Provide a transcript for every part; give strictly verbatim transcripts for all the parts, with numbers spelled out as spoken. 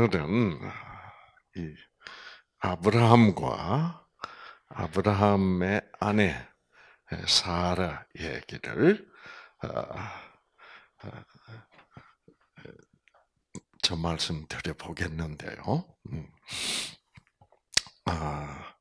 오늘은 이 아브라함과 아브라함의 아내 사라 얘기를 어, 어, 저 말씀드려 보겠는데요. 음, 아,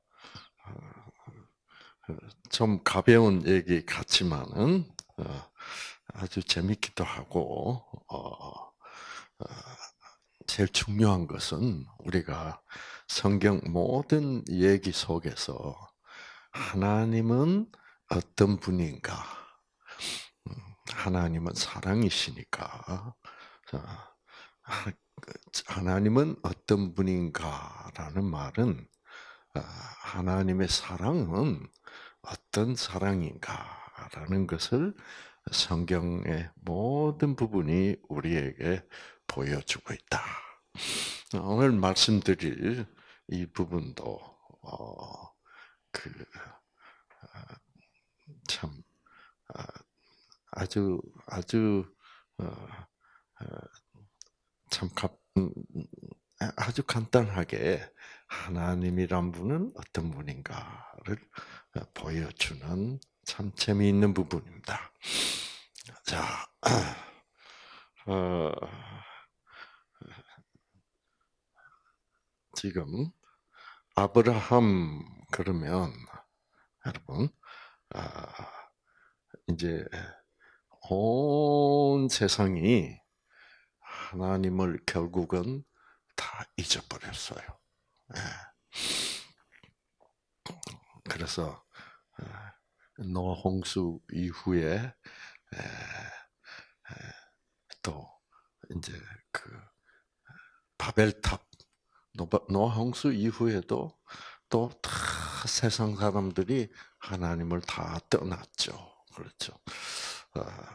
어, 좀 가벼운 얘기 같지만은 어, 아주 재밌기도 하고 어, 어, 제일 중요한 것은 우리가 성경 모든 얘기 속에서 하나님은 어떤 분인가? 음, 하나님은 사랑이시니까. 자, 하- 그, 하나님은 어떤 분인가라는 말은 아, 하나님의 사랑은 어떤 사랑인가라는 것을 성경의 모든 부분이 우리에게 보여주고 있다. 오늘 말씀드릴 이 부분도 어, 그, 참 아, 아주 아주 어, 어, 참 가- 음, 음, 아주 간단하게 하나님이란 분은 어떤 분인가를 어, 보여주는 참 재미있는 부분입니다. 자, 어, 지금 아브라함 그러면 여러분 아, 이제 온 세상이 하나님을 결국은 다 잊어버렸어요. 예. 그래서 노아 홍수 이후에 또 이제 그 바벨탑 노아 홍수 이후에도 또 다 세상 사람들이 하나님을 다 떠났죠. 그렇죠. 아,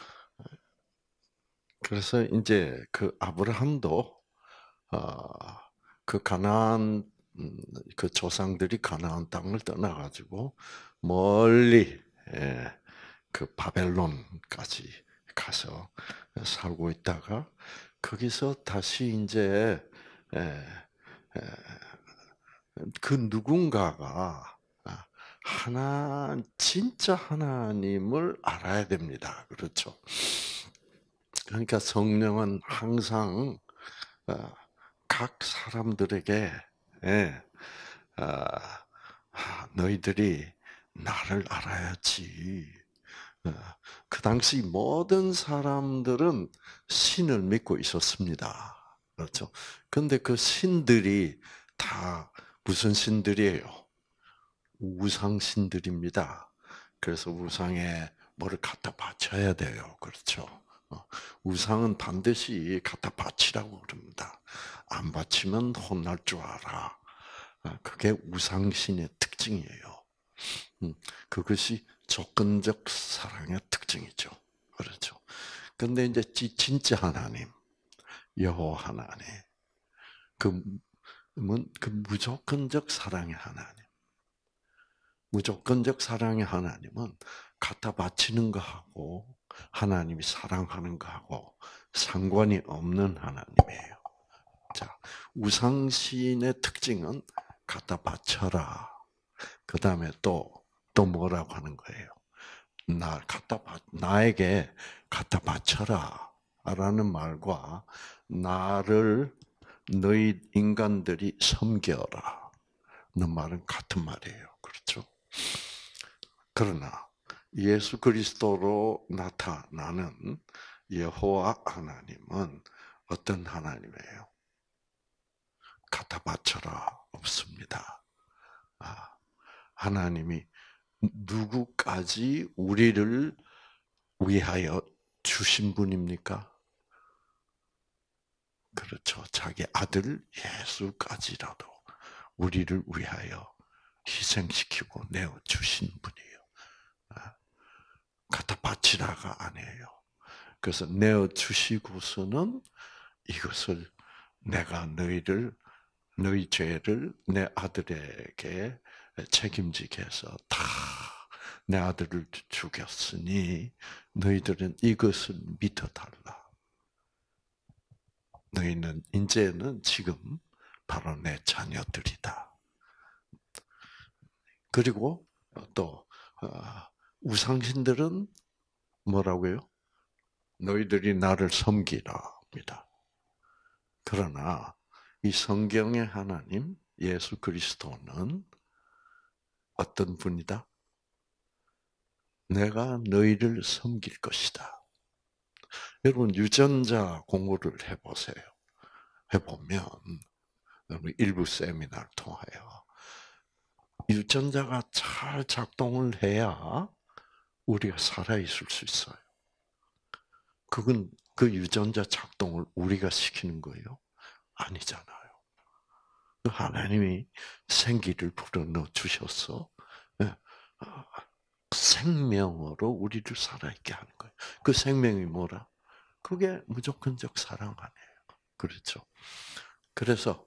그래서 이제 그 아브라함도 아, 그 가나안 음, 그 조상들이 가나안 땅을 떠나가지고 멀리 예, 그 바벨론까지 가서 살고 있다가 거기서 다시 이제 에, 에, 그 누군가가 아, 하나 진짜 하나님을 알아야 됩니다. 그렇죠? 그러니까 성령은 항상 어, 각 사람들에게 예, 아, 아, 너희들이 나를 알아야지. 어, 그 당시 모든 사람들은 신을 믿고 있었습니다. 그렇죠. 근데 그 신들이 다 무슨 신들이에요? 우상 신들입니다. 그래서 우상에 뭐를 갖다 바쳐야 돼요. 그렇죠. 어, 우상은 반드시 갖다 바치라고 그럽니다. 안 바치면 혼날 줄 알아. 아, 그게 우상신의 특징이에요. 음, 그것이 조건적 사랑의 특징이죠. 그렇죠. 근데 이제 지- 진짜 하나님, 여호와 하나님, 그, 그 무조건적 사랑의 하나님, 무조건적 사랑의 하나님은 갖다 바치는 거하고 하나님이 사랑하는 거하고 상관이 없는 하나님이에요. 자, 우상신의 특징은 갖다 바쳐라. 그 다음에 또, 또 뭐라고 하는 거예요? 나 갖다 바, 나에게 갖다 바쳐라. 라는 말과 나를 너희 인간들이 섬겨라. 는 말은 같은 말이에요. 그렇죠? 그러나 예수 그리스도로 나타나는 여호와 하나님은 어떤 하나님이에요? 갖다 바쳐라 없습니다. 아, 하나님이 누구까지 우리를 위하여 주신 분입니까? 그렇죠. 자기 아들 예수까지라도 우리를 위하여 희생시키고 내어 주신 분이에요. 갖다 바치라가 아니에요. 그래서 내어 주시고서는 이것을 내가 너희를 너희 죄를 내 아들에게 책임지게 해서 다 내 아들을 죽였으니 너희들은 이것을 믿어 달라. 너희는 이제는 지금 바로 내 자녀들이다. 그리고 또 우상신들은 뭐라고요? 너희들이 나를 섬기라입니다. 그러나 이 성경의 하나님 예수 그리스도는 어떤 분이다? 내가 너희를 섬길 것이다. 여러분 유전자 공부를 해보세요. 해보면 일부 세미나를 통하여 유전자가 잘 작동을 해야 우리가 살아있을 수 있어요. 그건 그 유전자 작동을 우리가 시키는 거예요? 아니잖아요. 하나님이 생기를 불어넣어 주셔서 생명으로 우리를 살아있게 하는 거예요. 그 생명이 뭐라? 그게 무조건적 사랑 아니에요. 그렇죠? 그래서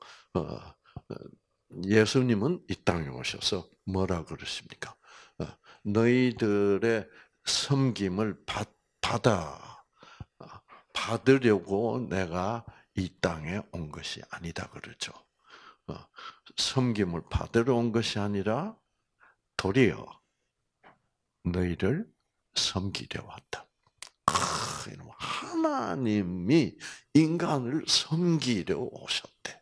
예수님은 이 땅에 오셔서 뭐라 그러십니까? 너희들의 섬김을 받, 받아 받으려고 내가 이 땅에 온 것이 아니다 그러죠. 섬김을 받으러 온 것이 아니라 도리어 너희를 섬기려 왔다. 하나님이 인간을 섬기려 오셨대.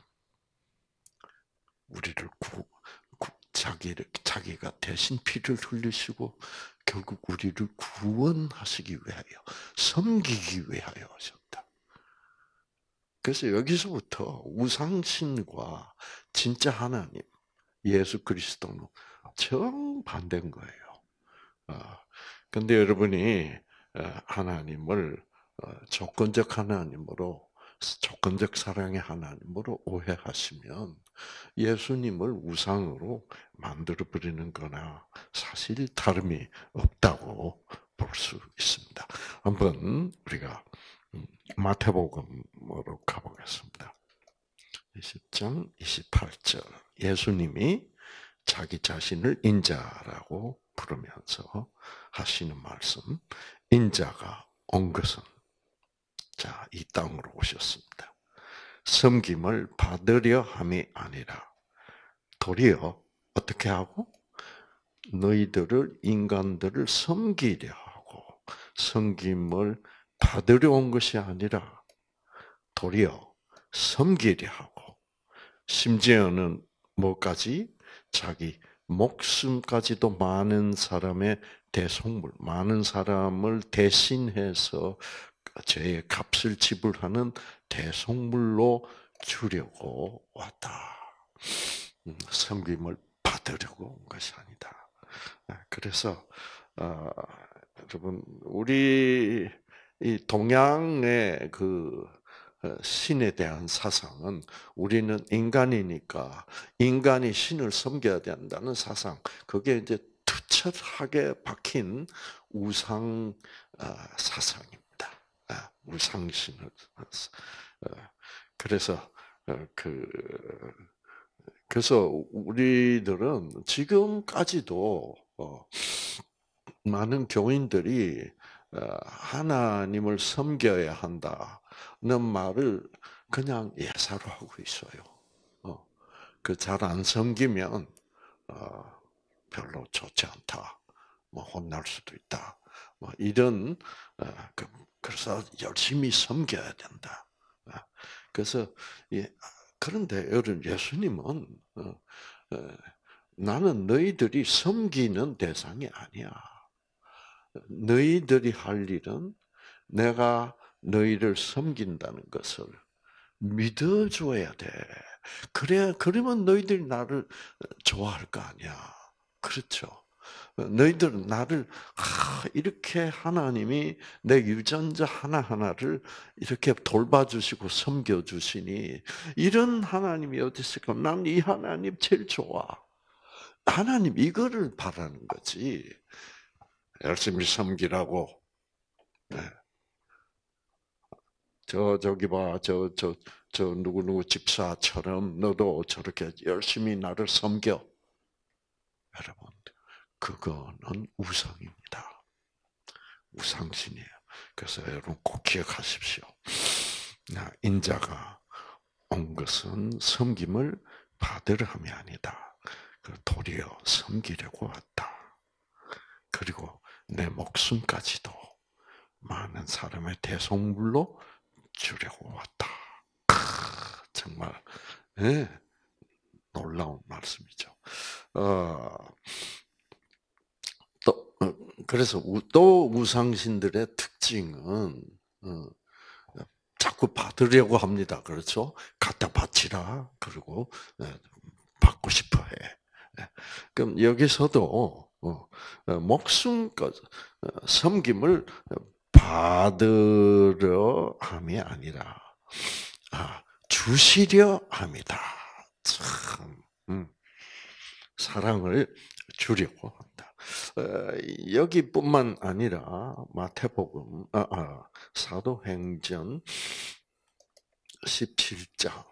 우리를 구, 구, 자기를, 자기가 대신 피를 흘리시고 결국 우리를 구원하시기 위하여, 섬기기 위하여 오셨다. 그래서 여기서부터 우상신과 진짜 하나님, 예수 그리스도는 정반대인 거예요. 그런데 여러분이 하나님을 조건적 하나님으로, 조건적 사랑의 하나님으로 오해하시면 예수님을 우상으로 만들어버리는 거나 사실 다름이 없다고 볼 수 있습니다. 한번 우리가 마태복음으로 가보겠습니다. 이십 장 이십팔 절 예수님이 자기 자신을 인자라고 부르면서 하시는 말씀. 인자가 온 것은 자, 이 땅으로 오셨습니다. 섬김을 받으려 함이 아니라 도리어 어떻게 하고 너희들을 인간들을 섬기려 하고 섬김을 받으려 온 것이 아니라 도리어 섬기려 하고 심지어는 뭐까지 자기 목숨까지도 많은 사람의 대속물, 많은 사람을 대신해서 죄의 값을 지불하는 대속물로 주려고 왔다. 섬김을 받으려고 온 것이 아니다. 그래서 어, 여러분 우리 이 동양의 그 신에 대한 사상은 우리는 인간이니까 인간이 신을 섬겨야 된다는 사상. 그게 이제 투철하게 박힌 우상 사상입니다. 우상신을. 그래서 그 그래서 우리들은 지금까지도 많은 교인들이 하나님을 섬겨야 한다는 말을 그냥 예사로 하고 있어요. 그 잘 안 섬기면 별로 좋지 않다. 뭐 혼날 수도 있다. 뭐 이런 그래서 열심히 섬겨야 된다. 그래서 그런데 여러분 예수님은 나는 너희들이 섬기는 대상이 아니야. 너희들이 할 일은 내가 너희를 섬긴다는 것을 믿어줘야 돼. 그래야, 그러면 너희들이 나를 좋아할 거 아니야. 그렇죠. 너희들은 나를, 아, 이렇게 하나님이 내 유전자 하나하나를 이렇게 돌봐주시고 섬겨주시니, 이런 하나님이 어디 있을까? 난 이 하나님 제일 좋아. 하나님 이거를 바라는 거지. 열심히 섬기라고. 네. 저, 저기 봐, 저, 저, 저, 누구누구 집사처럼 너도 저렇게 열심히 나를 섬겨. 여러분, 그거는 우상입니다. 우상신이에요. 그래서 여러분 꼭 기억하십시오. 인자가 온 것은 섬김을 받으려 함이 아니다. 도리어 섬기려고 왔다. 그리고 내 목숨까지도 많은 사람의 대속물로 주려고 왔다. 크, 정말 네, 놀라운 말씀이죠. 어, 또 어, 그래서 또 우상신들의 특징은 어, 자꾸 받으려고 합니다. 그렇죠? 갖다 바치라. 그리고 받고 싶어 해. 그럼 여기서도 목숨까지 섬김을 받으려 함이 아니라 아, 주시려 함이다. 참 음, 사랑을 주려고 한다. 여기뿐만 아니라 마태복음, 아, 아, 사도행전 십칠 장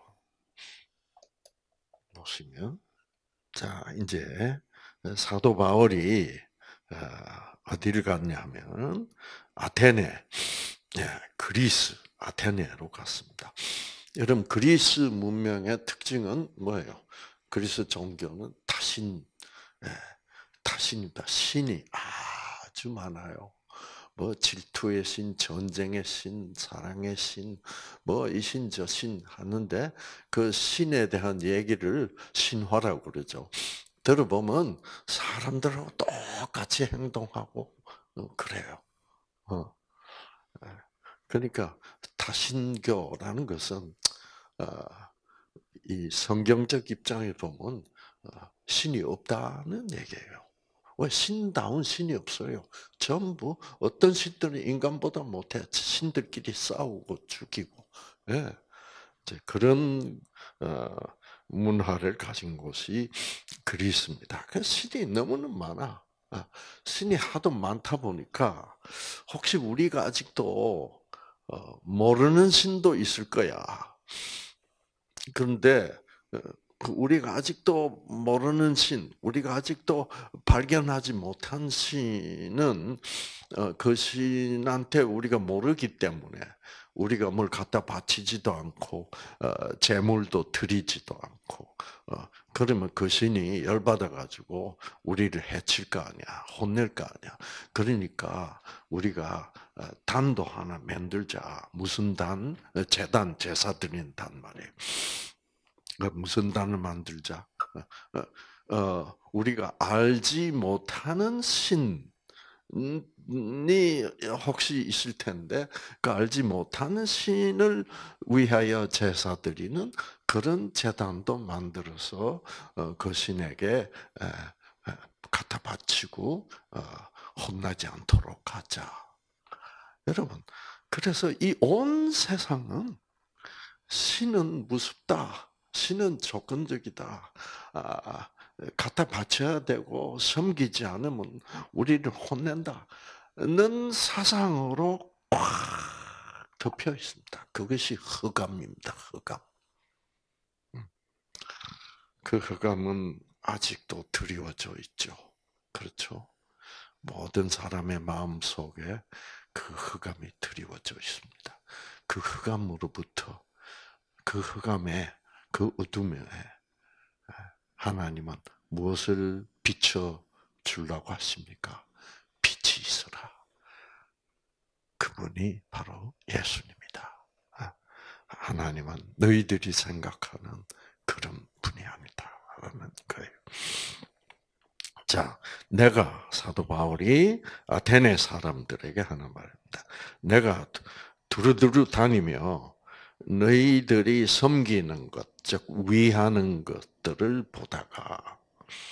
보시면, 자 이제 사도 바울이 어디를 갔냐면 아테네, 그리스 아테네로 갔습니다. 여러분 그리스 문명의 특징은 뭐예요? 그리스 종교는 타신, 타신입니다. 신이 아주 많아요. 뭐 질투의 신, 전쟁의 신, 사랑의 신, 뭐 이 신 저 신 하는데 그 신에 대한 얘기를 신화라고 그러죠. 들어보면 사람들하고 똑같이 행동하고 그래요. 어. 그러니까 다신교라는 것은 이 성경적 입장에 보면 신이 없다는 얘기예요. 왜 신다운 신이 없어요? 전부 어떤 신들은 인간보다 못해. 신들끼리 싸우고 죽이고, 예, 이제 그런 어, 문화를 가진 곳이 그리스입니다. 그 신이 너무나 많아. 신이 하도 많다 보니까 혹시 우리가 아직도 어, 모르는 신도 있을 거야. 그런데 우리가 아직도 모르는 신, 우리가 아직도 발견하지 못한 신은 그 신한테 우리가 모르기 때문에 우리가 뭘 갖다 바치지도 않고 제물도 드리지도 않고 그러면 그 신이 열받아 가지고 우리를 해칠 거 아니야, 혼낼 거 아니야. 그러니까 우리가 단도 하나 만들자. 무슨 단? 제단, 제사 드리는 단 말이에요. 무슨 단을 만들자? 어, 우리가 알지 못하는 신이 혹시 있을 텐데, 그 알지 못하는 신을 위하여 제사 드리는 그런 제단도 만들어서 그 신에게 갖다 바치고 혼나지 않도록 하자. 여러분, 그래서 이 온 세상은 신은 무섭다. 신은 조건적이다. 아, 갖다 바쳐야 되고 섬기지 않으면 우리를 혼낸다. 는 사상으로 꽉 덮여 있습니다. 그것이 흑암입니다. 흑암. 그 흑암은 아직도 드리워져 있죠. 그렇죠? 모든 사람의 마음 속에 그 흑암이 드리워져 있습니다. 그 흑암으로부터 그 흑암에, 그 어둠에 하나님은 무엇을 비춰 주려고 하십니까? 빛이 있어라. 그분이 바로 예수님이다. 하나님은 너희들이 생각하는 그런 분이 아니다. 라는 거예요. 자, 내가 사도 바울이 아테네 사람들에게 하는 말입니다. 내가 두루두루 다니며 너희들이 섬기는 것, 즉 위하는 것들을 보다가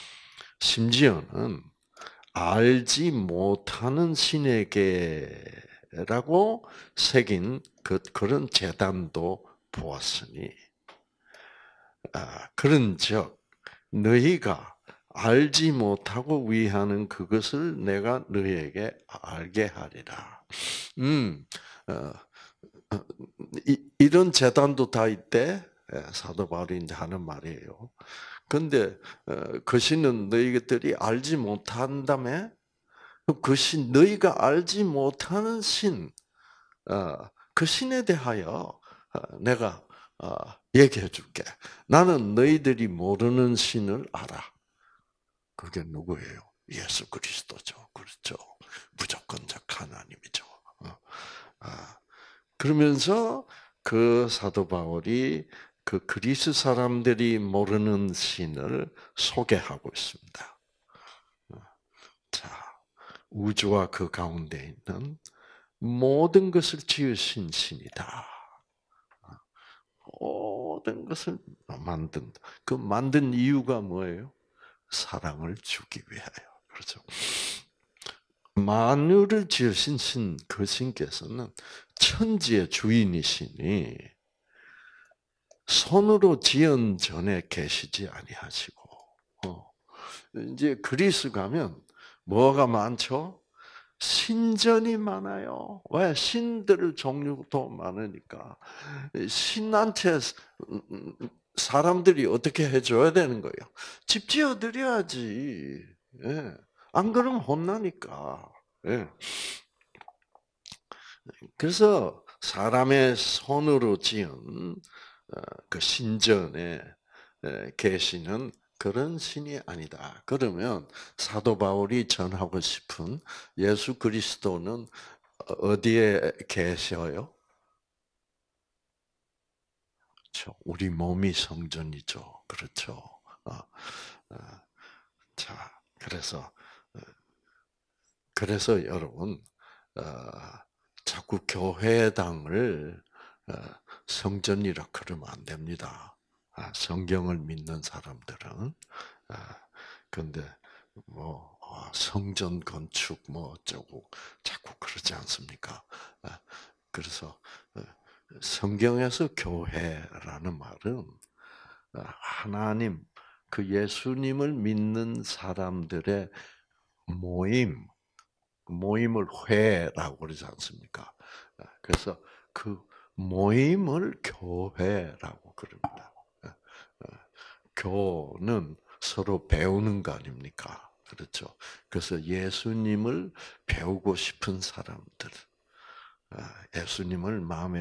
심지어는 알지 못하는 신에게라고 새긴 그, 그런 제단도 보았으니, 아, 그런즉 너희가 알지 못하고 위하는 그것을 내가 너희에게 알게 하리라. 음, 어, 이, 이런 재단도 다 있대. 사도 바울이 이제 하는 말이에요. 근데 그 신은 너희들이 알지 못한다며? 그 신, 너희가 알지 못하는 신, 그 신에 대하여 내가 얘기해 줄게. 나는 너희들이 모르는 신을 알아. 그게 누구예요? 예수 그리스도죠. 그렇죠. 무조건적 하나님이죠. 그러면서 그 사도 바울이 그 그리스 사람들이 모르는 신을 소개하고 있습니다. 자, 우주와 그 가운데 있는 모든 것을 지으신 신이다. 모든 것을 만든, 그 만든 이유가 뭐예요? 사랑을 주기 위하여. 그렇죠. 만유를 지으신 신, 그 신께서는 천지의 주인이시니 손으로 지은 전에 계시지 아니하시고, 어. 이제 그리스 가면 뭐가 많죠? 신전이 많아요. 왜? 신들의 종류도 많으니까. 신한테 사람들이 어떻게 해줘야 되는 거예요? 집 지어드려야지. 예. 안 그러면 혼나니까. 예. 그래서 사람의 손으로 지은 그 신전에 계시는 그런 신이 아니다. 그러면 사도 바울이 전하고 싶은 예수 그리스도는 어디에 계셔요? 그렇죠. 우리 몸이 성전이죠. 그렇죠. 어, 어, 자, 그래서 그래서 여러분 어, 자꾸 교회당을 어, 성전이라 그러면 안 됩니다. 아, 성경을 믿는 사람들은. 아, 근데 뭐 아, 성전 건축 뭐 어쩌고 자꾸 그러지 않습니까? 아, 그래서 어, 성경에서 교회라는 말은 어, 하나님 그 예수님을 믿는 사람들의 모임, 모임을 회라고 그러지 않습니까? 아, 그래서 그 모임을 교회라고 그럽니다. 아, 아, 교는 서로 배우는 거 아닙니까? 그렇죠. 그래서 예수님을 배우고 싶은 사람들, 예수님을 마음에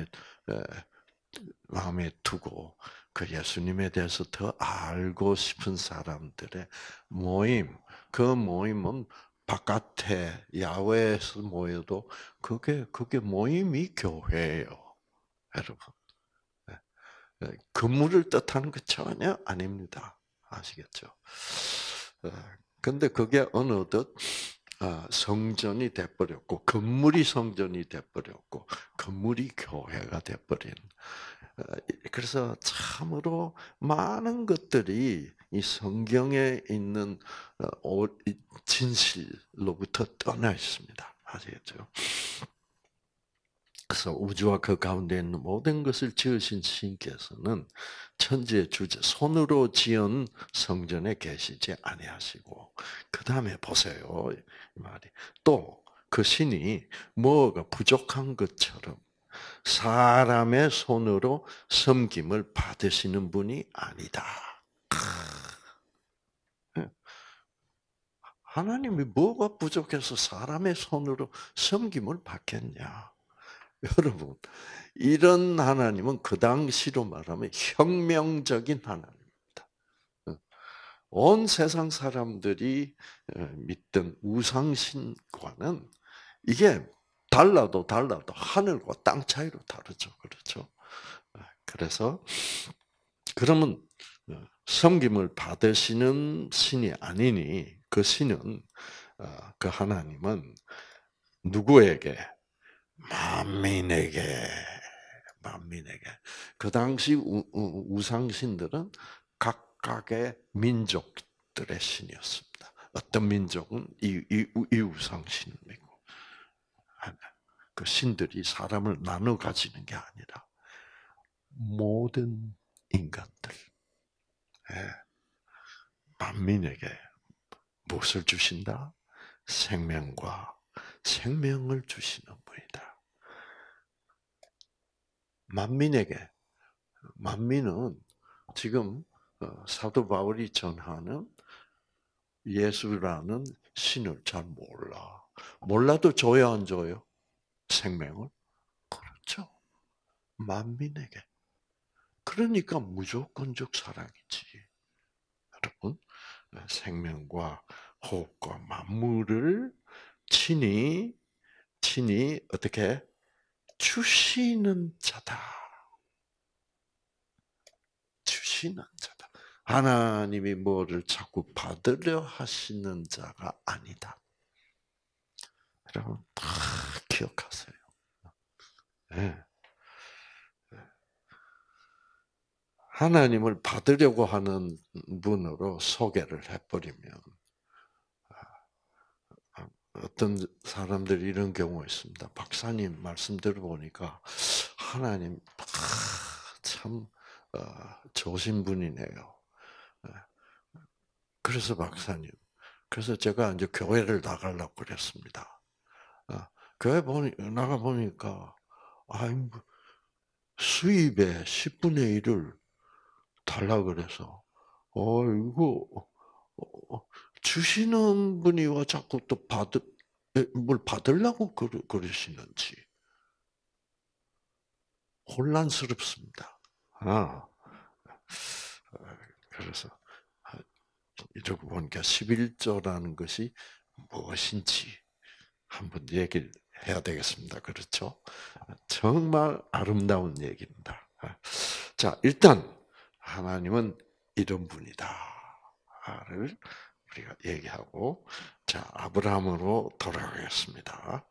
마음에 두고 그 예수님에 대해서 더 알고 싶은 사람들의 모임, 그 모임은 바깥에 야외에서 모여도 그게 그게 모임이 교회예요, 여러분. 건물을 뜻하는 거 전혀 아닙니다. 아시겠죠? 근데 그게 어느덧 성전이 돼버렸고, 건물이 성전이 돼버렸고, 건물이 교회가 돼버린. 그래서 참으로 많은 것들이 이 성경에 있는 진실로부터 떠나 있습니다. 아시겠죠? 그래서 우주와 그 가운데 있는 모든 것을 지으신 신께서는 천지의 주제, 손으로 지은 성전에 계시지 아니하시고, 그 다음에 보세요, 이 말이. 또 그 신이 뭐가 부족한 것처럼 사람의 손으로 섬김을 받으시는 분이 아니다. 하나님이 뭐가 부족해서 사람의 손으로 섬김을 받겠냐? 여러분, 이런 하나님은 그 당시로 말하면 혁명적인 하나님입니다. 온 세상 사람들이 믿던 우상신과는 이게 달라도 달라도 하늘과 땅 차이로 다르죠. 그렇죠? 그래서 그러면 섬김을 받으시는 신이 아니니 그 신은 그 하나님은 누구에게? 만민에게, 만민에게. 그 당시 우상신들은 각각의 민족들의 신이었습니다. 어떤 민족은 이, 이, 이 우상신이고, 그 신들이 사람을 나눠 가지는 게 아니라 모든 인간들, 만민에게 무엇을 주신다? 생명과 생명을 주시는 분이다. 만민에게, 만민은 지금 사도 바울이 전하는 예수라는 신을 잘 몰라. 몰라도 줘야 안 줘요? 생명을? 그렇죠. 만민에게. 그러니까 무조건적 사랑이지. 여러분, 생명과 호흡과 만물을 친히 친히 어떻게 주시는 자다. 주시는 자다. 하나님이 뭐를 자꾸 받으려 하시는 자가 아니다. 여러분 다 기억하세요. 네. 하나님을 받으려고 하는 분으로 소개를 해버리면 어떤 사람들이 이런 경우가 있습니다. 박사님 말씀 들어보니까 하나님 참 좋으신 분이네요. 그래서 박사님, 그래서 제가 이제 교회를 나가려고 그랬습니다. 교회 보니 나가 보니까 아이 수입의 십분의 일을 달라 그래서 어 이거 주시는 분이 와 자꾸 또 받을 뭘 받으려고 그러, 그러시는지 혼란스럽습니다. 아, 그래서 이러고 보니까 십일조라는 것이 무엇인지 한번 얘기를 해야 되겠습니다. 그렇죠? 정말 아름다운 얘기입니다. 자, 일단 하나님은 이런 분이다를 우리가 얘기하고, 자, 아브라함으로 돌아가겠습니다.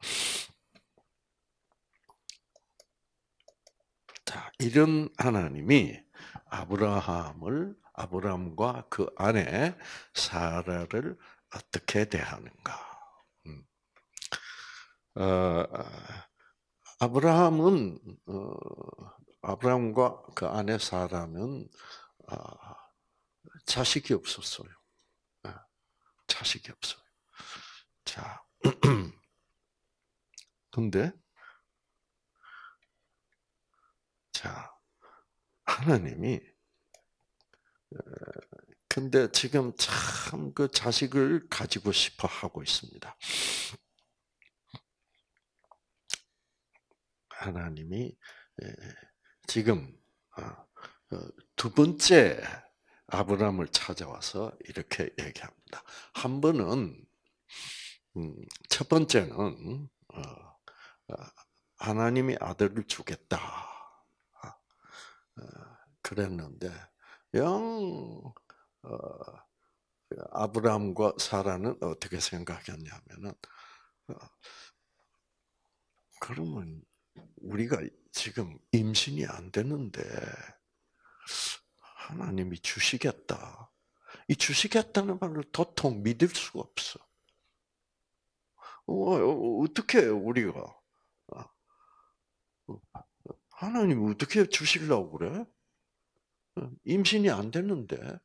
자, 이런 하나님이 아브라함을, 아브라함과 그 아내 사라를 어떻게 대하는가? 음. 어, 아브라함은, 어, 아브라함과 그 아내 사라는, 어, 자식이 없었어요. 자식이 없어요. 자, 근데, 자, 하나님이, 근데 지금 참 그 자식을 가지고 싶어 하고 있습니다. 하나님이 지금 두 번째 아브라함을 찾아와서 이렇게 얘기합니다. 한 번은 첫 번째는 하나님이 아들을 주겠다 그랬는데 영 아브라함과 사라는 어떻게 생각했냐면은 그러면 우리가 지금 임신이 안 되는데 하나님이 주시겠다. 이 주시겠다는 말을 도통 믿을 수가 없어. 어, 어떻게 우리가 하나님 어떻게 주시려고 그래? 임신이 안 되는데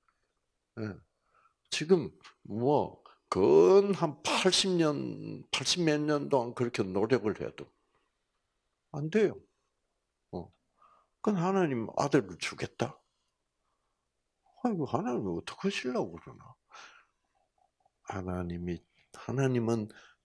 지금 뭐 근 한 팔십 년, 팔십 몇 년 동안 그렇게 노력을 해도 안 돼요. 어. 그건 하나님 아들을 주겠다. 아이고 하나님이 어떻게 하시려고 그러나? 하나님이 하나님은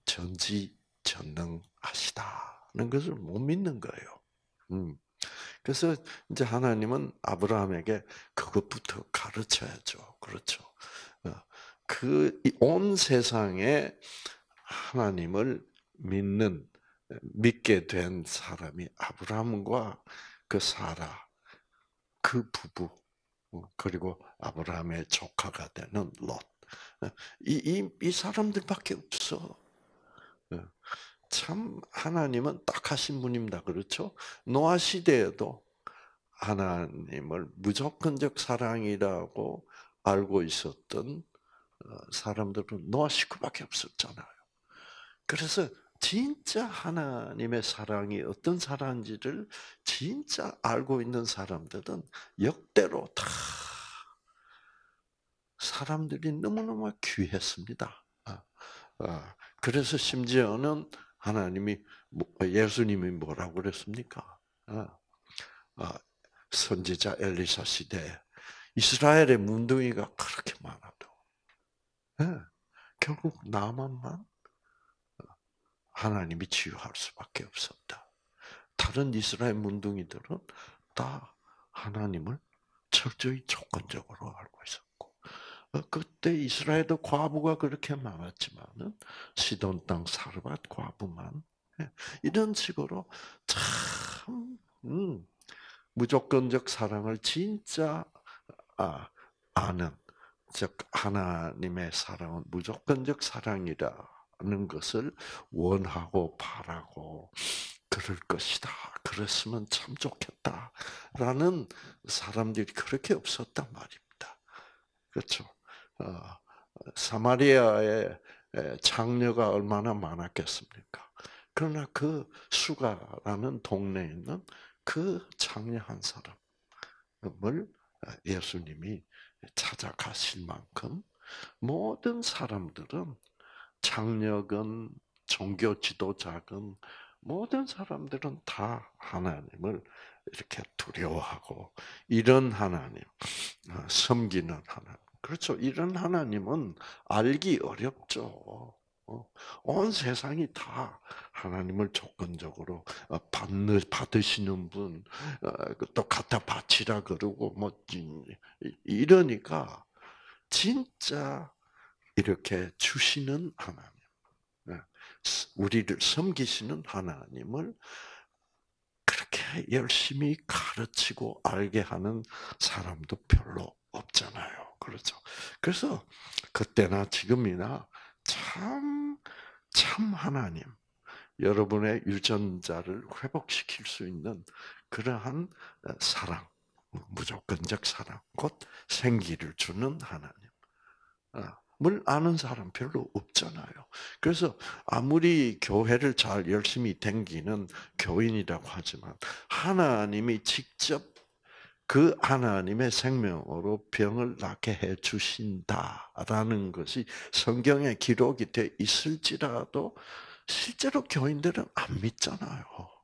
전지전능하시다는 것을 못 믿는 거예요. 음. 그래서 이제 하나님은 아브라함에게 그것부터 가르쳐야죠. 그렇죠. 그 온 세상에 하나님을 믿는 믿게 된 사람이 아브라함과 그 사라 그 부부 그리고 아브라함의 조카가 되는 롯. 이, 이, 이 사람들밖에 없어. 참 하나님은 딱하신 분입니다. 그렇죠? 노아 시대에도 하나님을 무조건적 사랑이라고 알고 있었던 사람들은 노아 식구밖에 없었잖아요. 그래서 진짜 하나님의 사랑이 어떤 사랑인지를 진짜 알고 있는 사람들은 역대로 다 사람들이 너무너무 귀했습니다. 그래서 심지어는 하나님이 예수님이 뭐라고 그랬습니까? 선지자 엘리사 시대에 이스라엘의 문둥이가 그렇게 많아도 결국 나만만 하나님이 치유할 수밖에 없었다. 다른 이스라엘 문둥이들은 다 하나님을 철저히 조건적으로 알고 있었고, 그때 이스라엘도 과부가 그렇게 많았지만은 시돈 땅 사르밧 과부만 이런 식으로 참 음, 무조건적 사랑을 진짜 아, 아는, 즉 하나님의 사랑은 무조건적 사랑이라는 것을 원하고 바라고 그럴 것이다. 그랬으면 참 좋겠다라는 사람들이 그렇게 없었단 말입니다. 그렇죠? 어, 사마리아의 장녀가 얼마나 많았겠습니까? 그러나 그 수가라는 동네에 있는 그 장녀 한 사람을 예수님이 찾아가실 만큼 모든 사람들은 장녀건 종교 지도자건 모든 사람들은 다 하나님을 이렇게 두려워하고 이런 하나님, 섬기는 하나님. 그렇죠. 이런 하나님은 알기 어렵죠. 온 세상이 다 하나님을 조건적으로 받는 받으시는 분, 또 갖다 바치라 그러고 뭐 이러니까 진짜 이렇게 주시는 하나님, 우리를 섬기시는 하나님을 그렇게 열심히 가르치고 알게 하는 사람도 별로 없잖아요. 그렇죠. 그래서 그때나 지금이나 참, 참 하나님, 여러분의 유전자를 회복시킬 수 있는 그러한 사랑, 무조건적 사랑, 곧 생기를 주는 하나님을 아는 사람 별로 없잖아요. 그래서 아무리 교회를 잘 열심히 다니는 교인이라고 하지만 하나님이 직접 그 하나님의 생명으로 병을 낫게 해 주신다라는 것이 성경에 기록이 돼 있을지라도 실제로 교인들은 안 믿잖아요.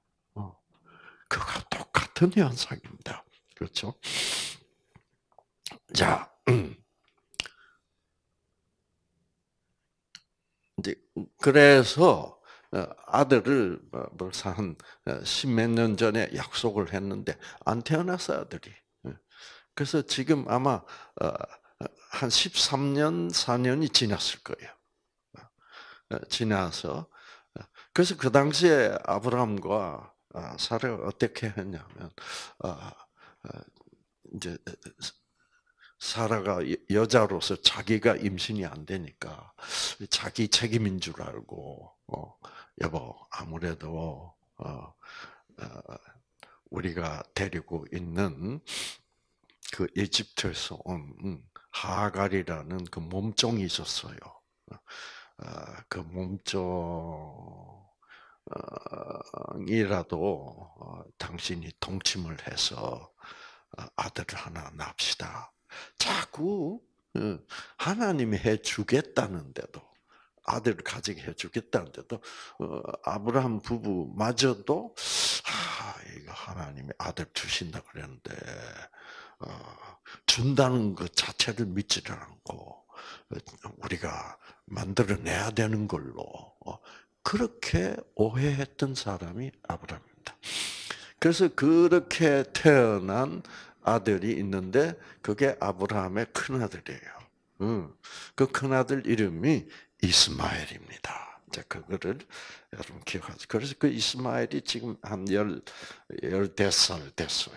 그와 똑같은 현상입니다. 그렇죠? 자, 이제 그래서 아들을 벌써 한 십몇 년 전에 약속을 했는데 안 태어났어요, 아들이. 그래서 지금 아마 한 십삼 년, 사 년이 지났을 거예요. 지나서 그래서 그 당시에 아브라함과 사라가 어떻게 했냐면 이제 사라가 여자로서 자기가 임신이 안 되니까 자기 책임인 줄 알고 어, 여보 아무래도 어, 어, 우리가 데리고 있는 그 이집트에서 온 하갈이라는 그 몸종이 있었어요. 그 몸종이라도 당신이 동침을 해서 아들을 하나 낳읍시다. 자꾸 하나님이 해주겠다는데도 아들을 가지게 해주겠다는데도 아브라함 부부마저도 아 이거 하나님이 아들 주신다 그랬는데 준다는 것 자체를 믿지를 않고 우리가 만들어내야 되는 걸로 그렇게 오해했던 사람이 아브라함입니다. 그래서 그렇게 태어난 아들이 있는데 그게 아브라함의 큰아들이에요. 그 큰아들 이름이 이스마엘입니다. 자, 그거를 여러분 기억하세요. 그래서 그 이스마엘이 지금 한 열, 열댓 살 됐어요.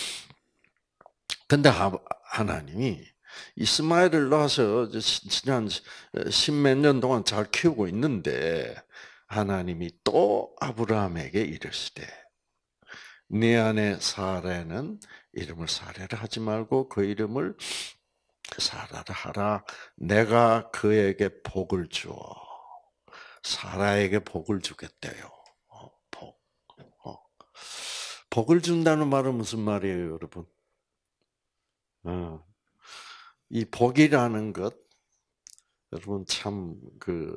근데 하나님이 이스마엘을 낳아서 지난 십몇 년 동안 잘 키우고 있는데 하나님이 또 아브라함에게 이르시되 네 아내 사라는 이름을 사라라 하지 말고 그 이름을 사라라 하라. 내가 그에게 복을 주어 사라에게 복을 주겠대요. 복. 복을 준다는 말은 무슨 말이에요, 여러분? 이 복이라는 것, 여러분 참 그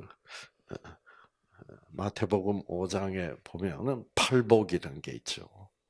마태복음 오 장에 보면은 팔복이라는 게 있죠.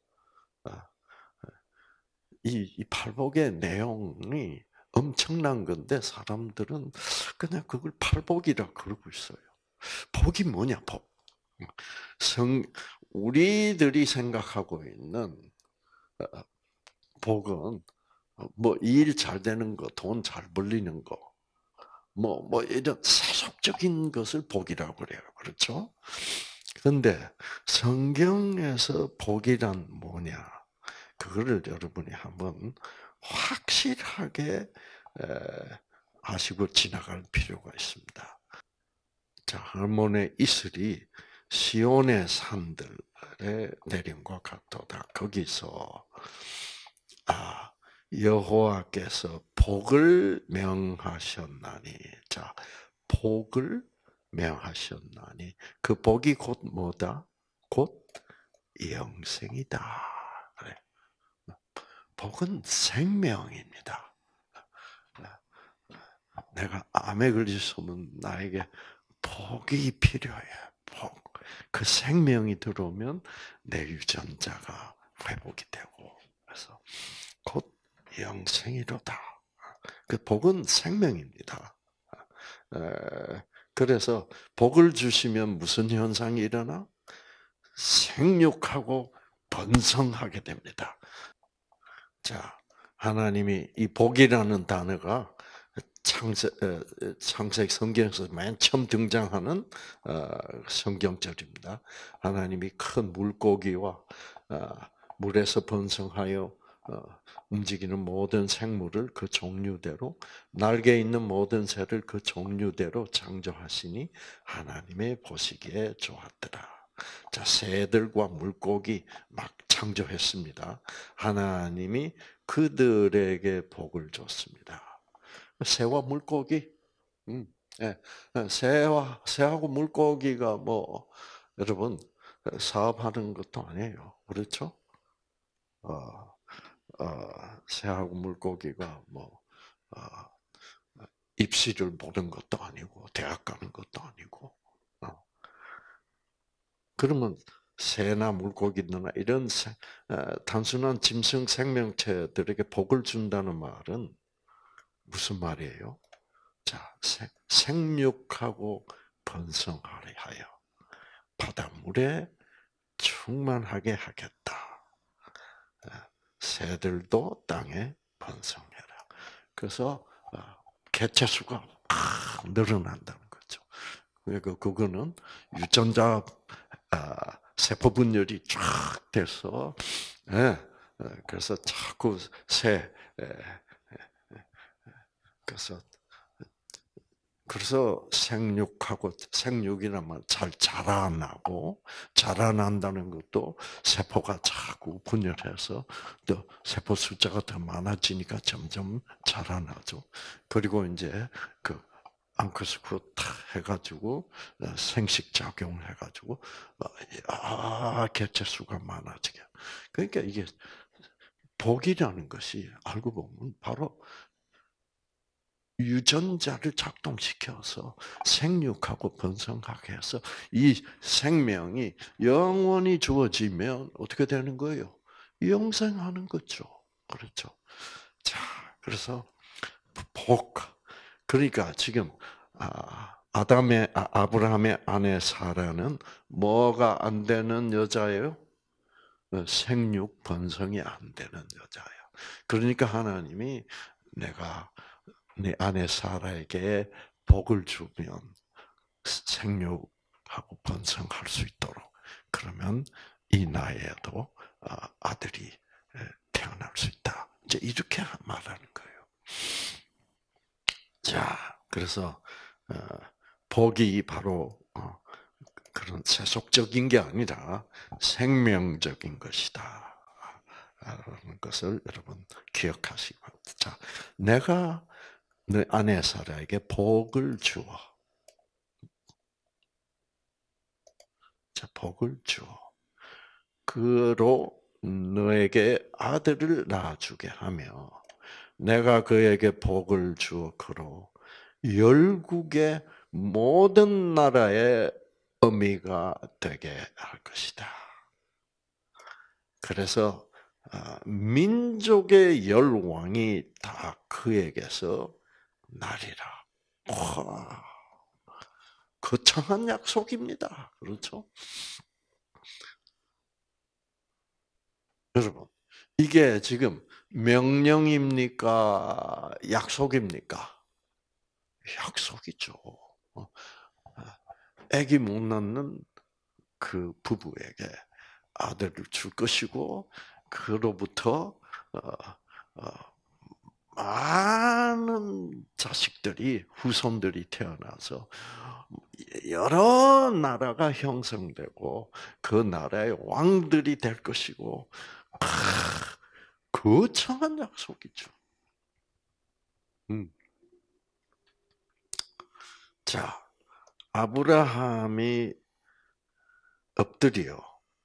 이, 이 팔복의 내용이 엄청난 건데 사람들은 그냥 그걸 팔복이라 그러고 있어요. 복이 뭐냐, 복. 성, 우리들이 생각하고 있는 복은 뭐 일 잘 되는 거, 돈 잘 벌리는 거, 뭐, 뭐 이런 세속적인 것을 복이라고 그래요. 그렇죠? 그런데 성경에서 복이란 뭐냐? 그거를 여러분이 한번 확실하게 아시고 지나갈 필요가 있습니다. 자, 할머니 이슬이 시온의 산들에 내림과 같도다. 거기서 아 여호와께서 복을 명하셨나니, 자 복을 명하셨나니 그 복이 곧 뭐다? 곧 영생이다. 그래. 복은 생명입니다. 내가 암에 걸렸으면 나에게 복이 필요해. 복. 그 생명이 들어오면 내 유전자가 회복이 되고, 그래서 곧 영생이로다. 그 복은 생명입니다. 그래서 복을 주시면 무슨 현상이 일어나? 생육하고 번성하게 됩니다. 자, 하나님이 이 복이라는 단어가 창세, 창세기 성경에서 맨 처음 등장하는 성경절입니다. 하나님이 큰 물고기와 물에서 번성하여 움직이는 모든 생물을 그 종류대로, 날개 있는 모든 새를 그 종류대로 창조하시니 하나님의 보시기에 좋았더라. 자, 새들과 물고기 막 창조했습니다. 하나님이 그들에게 복을 줬습니다. 새와 물고기, 음, 예, 새와 새하고 물고기가 뭐 여러분 사업하는 것도 아니에요, 그렇죠? 어, 어, 새하고 물고기가 뭐 어, 입시를 보는 것도 아니고 대학 가는 것도 아니고, 어. 그러면 새나 물고기나 이런 생, 어, 단순한 짐승 생명체들에게 복을 준다는 말은 무슨 말이에요? 자, 생육하고 번성하려 하여 바닷물에 충만하게 하겠다. 새들도 땅에 번성해라. 그래서 개체수가 늘어난다는 거죠. 그러니까 그거는 유전자 세포 분열이 쫙 돼서, 그래서 자꾸 새, 그래서 그래서 생육하고, 생육이라면 잘 자라나고, 자라난다는 것도 세포가 자꾸 분열해서 또 세포 숫자가 더 많아지니까 점점 자라나죠. 그리고 이제 그 앙크스쿠 탁 해가지고 생식 작용을 해가지고 아 개체 수가 많아지게. 그러니까 이게 복이라는 것이 알고 보면 바로 유전자를 작동시켜서 생육하고 번성하게 해서 이 생명이 영원히 주어지면 어떻게 되는 거예요? 영생하는 거죠. 그렇죠. 자, 그래서 복. 그러니까 지금 아, 아담의 아, 아브라함의 아내 사라는 뭐가 안 되는 여자예요? 생육 번성이 안 되는 여자예요. 그러니까 하나님이 내가 네 아내 사라에게 복을 주면 생육하고 번성할 수 있도록, 그러면 이 나이에도 아, 아들이 태어날 수 있다. 이제 이렇게 말하는 거예요. 자, 그래서 복이 바로 그런 세속적인 게 아니라 생명적인 것이다. 라는 것을 여러분 기억하시기 바랍니다. 자, 내가 내 아내 사라에게 복을 주어. 자, 복을 주어. 그로 너에게 아들을 낳아주게 하며 내가 그에게 복을 주어 그로 열국의 모든 나라의 어미가 되게 할 것이다. 그래서 민족의 열왕이 다 그에게서 나리라. 와, 거창한 약속입니다. 그렇죠? 여러분, 이게 지금 명령입니까? 약속입니까? 약속이죠. 어, 아기 못 낳는 그 부부에게 아들을 줄 것이고 그로부터 어, 어, 많은 자식들이 후손들이 태어나서 여러 나라가 형성되고 그 나라의 왕들이 될 것이고 거창한 약속이죠. 음. 자, 아브라함이 엎드려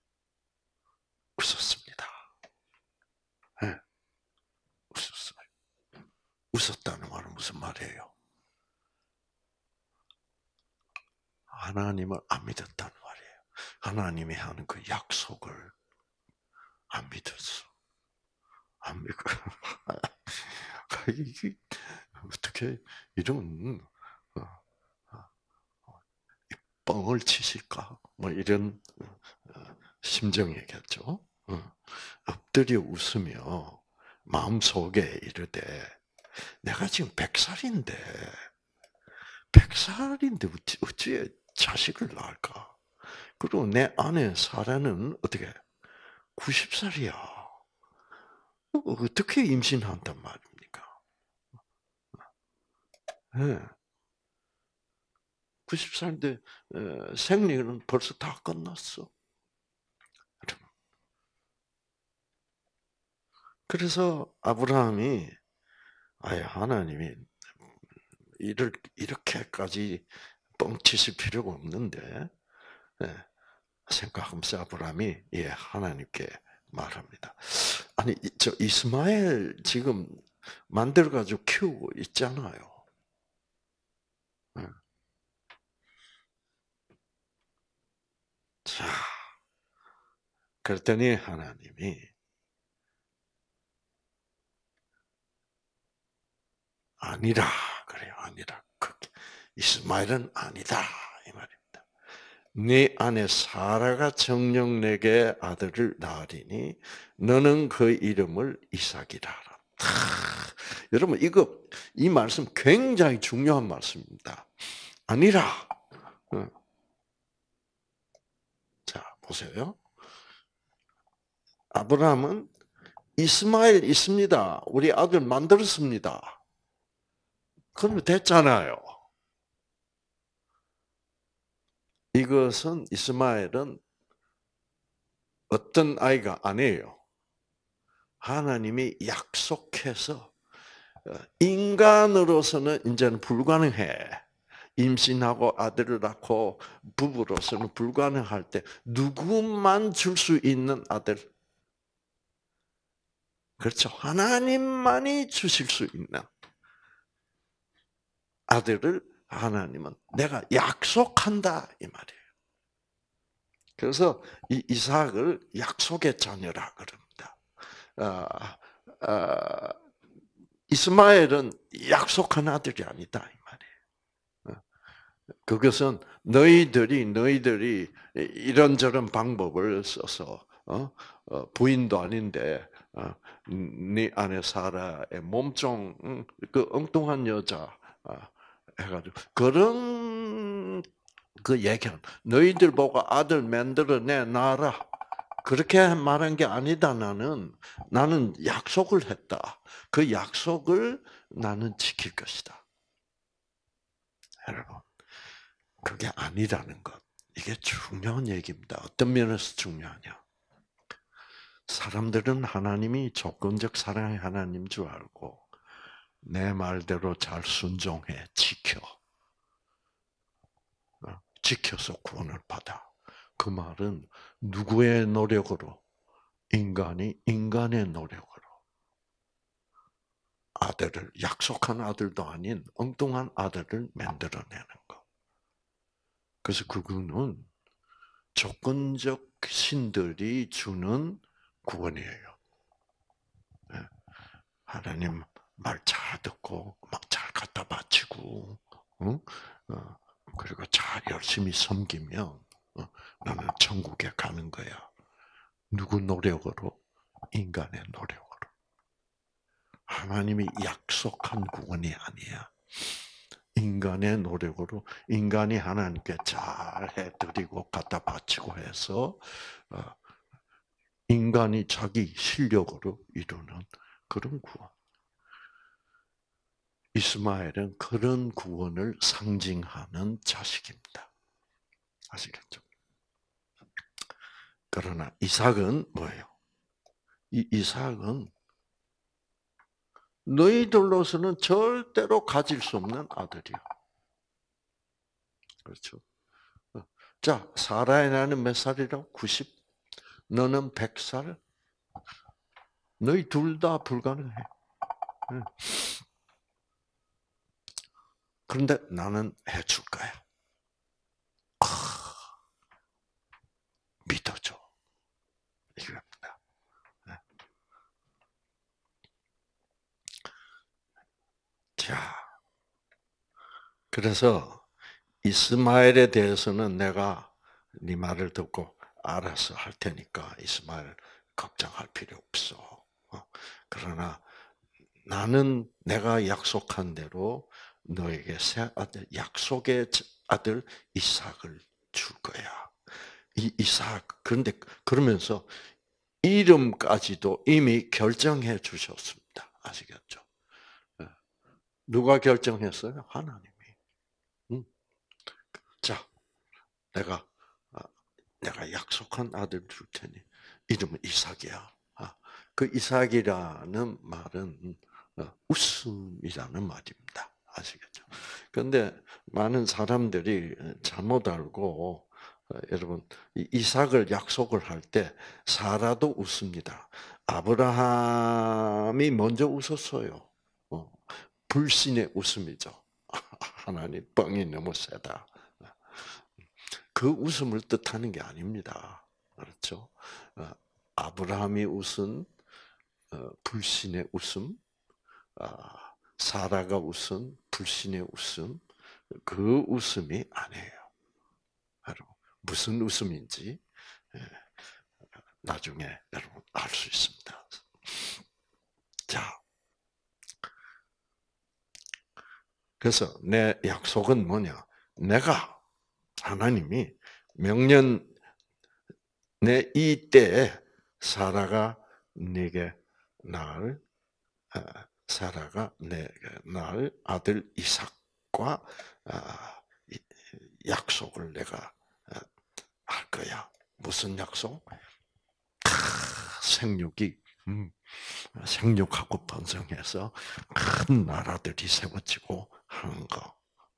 웃었습니다. 네, 웃었어요. 웃었다는 말은 무슨 말이에요? 하나님을 안 믿었다는 말이에요. 하나님이 하는 그 약속을 안 믿었어. 안 믿고 이게 어떻게 이런 어, 어, 뻥을 치실까? 뭐 이런 어, 심정이겠죠. 어. 엎드려 웃으며 마음속에 이르되 내가 지금 백 살인데 백 살인데 어찌, 어찌 자식을 낳을까? 그리고 내 아내 사라는 어떻게 구십 살이야. 어떻게 임신한단 말입니까? 네. 구십 살인데 생리는 벌써 다 끝났어. 그래서 아브라함이 아예 하나님이 이를 이렇게까지 뻥치실 필요가 없는데 예, 생각하면서 아브라함이 예 하나님께 말합니다. 아니 저 이스마엘 지금 만들어 가지고 키우고 있잖아요. 예. 자, 그랬더니 하나님이 아니라 그래요. 아니라 그 이스마엘은 아니다 이 말입니다. 네 아내 사라가 정녕 내게 아들을 낳으리니 너는 그 이름을 이삭이라 하라. 여러분 이거 이 말씀 굉장히 중요한 말씀입니다. 아니라 어. 자 보세요. 아브라함은 이스마엘 있습니다. 우리 아들 만들었습니다. 그러면 됐잖아요. 이것은 이스마엘은 어떤 아이가 아니에요. 하나님이 약속해서 인간으로서는 이제는 불가능해. 임신하고 아들을 낳고 부부로서는 불가능할 때 누구만 줄 수 있는 아들. 그렇죠. 하나님만이 주실 수 있는 아들을 하나님은 내가 약속한다 이 말이에요. 그래서 이 이삭을 약속의 자녀라 그럽니다. 아, 아, 이스마엘은 약속한 아들이 아니다 이 말이에요. 그것은 너희들이 너희들이 이런저런 방법을 써서 어? 어, 부인도 아닌데 어, 네 아내 사라의 몸종 응? 그 엉뚱한 여자 어, 해가지고 그런 그 얘기는 너희들 보고 아들 만들어내 놔라 그렇게 말한 게 아니다 나는 나는 약속을 했다 그 약속을 나는 지킬 것이다 여러분 그게 아니라는 것 이게 중요한 얘기입니다 어떤 면에서 중요하냐 사람들은 하나님이 조건적 사랑의 하나님 줄 알고 내 말대로 잘 순종해 지켜 지켜서 구원을 받아. 그 말은 누구의 노력으로? 인간이 인간의 노력으로 아들을 약속한 아들도 아닌 엉뚱한 아들을 만들어내는 것. 그래서 그거는 조건적 신들이 주는 구원이에요. 하나님 말 잘 듣고 막 잘 갖다 바치고, 응? 어, 그리고 잘 열심히 섬기면 어, 나는 천국에 가는 거야. 누구 노력으로? 인간의 노력으로. 하나님이 약속한 구원이 아니야. 인간의 노력으로 인간이 하나님께 잘 해드리고 갖다 바치고 해서 인간이 자기 실력으로 이루는 그런 구원. 이스마엘은 그런 구원을 상징하는 자식입니다. 아시겠죠? 그러나 이삭은 뭐예요? 이 이삭은 너희들로서는 절대로 가질 수 없는 아들이야. 그렇죠? 자, 사라의 나이는 몇 살이라고? 구십? 너는 백 살? 너희 둘 다 불가능해. 그런데 나는 해줄 거야. 믿어줘. 이겁니다. 자, 그래서 이스마엘에 대해서는 내가 네 말을 듣고 알아서 할 테니까 이스마엘 걱정할 필요 없어. 그러나 나는 내가 약속한 대로 너에게 새 아들, 약속의 아들 이삭을 줄 거야. 이 이삭. 그런데 그러면서 이름까지도 이미 결정해 주셨습니다. 아시겠죠? 누가 결정했어요? 하나님이. 응. 자, 내가 내가 약속한 아들 줄 테니 이름은 이삭이야. 그 이삭이라는 말은 웃음이라는 말입니다. 아시겠죠? 그런데 많은 사람들이 잘못 알고 여러분 이삭을 약속을 할 때 사라도 웃습니다. 아브라함이 먼저 웃었어요. 불신의 웃음이죠. 하나님 뻥이 너무 세다. 그 웃음을 뜻하는 게 아닙니다. 그렇죠? 아브라함이 웃은 불신의 웃음, 사라가 웃은 불신의 웃음, 그 웃음이 아니에요. 무슨 웃음인지 나중에 여러분 알 수 있습니다. 자, 그래서 내 약속은 뭐냐? 내가 하나님이 명년 내 이 때에 사라가 네게 낳을 사라가 내게 낳을 아들 이삭과 약속을 내가 할 거야. 무슨 약속? 생육이 음, 생육하고 번성해서 큰 나라들이 세워지고 하는 거.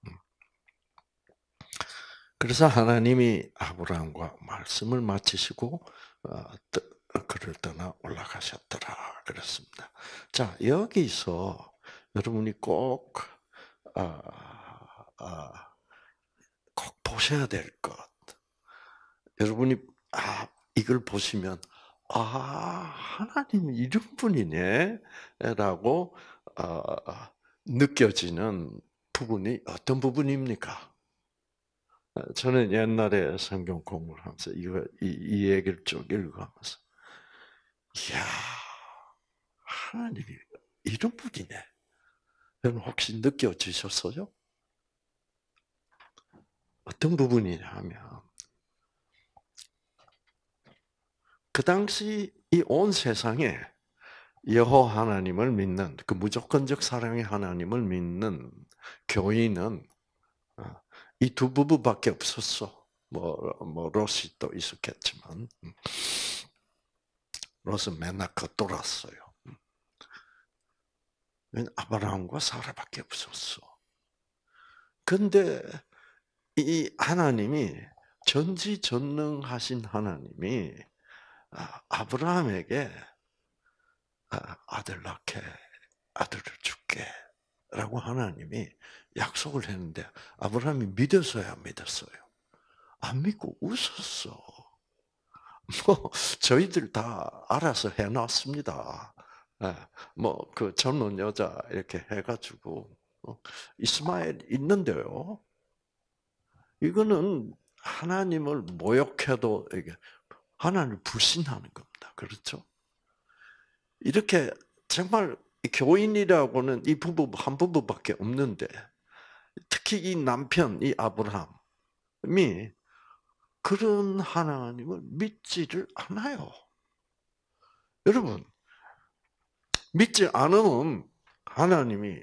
그래서 하나님이 아브라함과 말씀을 마치시고 그를 떠나 올라가셨더라 그랬습니다. 자, 여기서 여러분이 꼭, 아, 아, 꼭 보셔야 될 것. 여러분이 아, 이걸 보시면 아, 하나님이 이런 분이네 라고 아, 느껴지는 부분이 어떤 부분입니까? 저는 옛날에 성경 공부를 하면서 이거, 이, 이 얘기를 쭉 읽어가면서, 이야, 하나님이 이런 분이네. 여러분 혹시 느껴지셨어요? 어떤 부분이냐 하면, 그 당시 이 온 세상에 여호 하나님을 믿는, 그 무조건적 사랑의 하나님을 믿는 교인은 이 두 부부밖에 없었어. 뭐, 뭐, 롯이 또 있었겠지만. 롯은 맨날 겉돌았어요. 아브라함과 사라밖에 없었어. 근데 이 하나님이 전지전능하신 하나님이 아브라함에게 아들 낳게, 아들을 줄게라고 하나님이 약속을 했는데 아브라함이 믿었어요, 안 믿었어요? 안 믿고 웃었어. 뭐 저희들 다 알아서 해놨습니다. 뭐 그 젊은 여자 이렇게 해가지고 이스마엘 있는데요. 이거는 하나님을 모욕해도 이게 하나님을 불신하는 겁니다. 그렇죠? 이렇게 정말 이 교인이라고는 이 부부 한 부부밖에 없는데 특히 이 남편 이 아브라함이 그런 하나님을 믿지를 않아요. 여러분 믿지 않으면 하나님이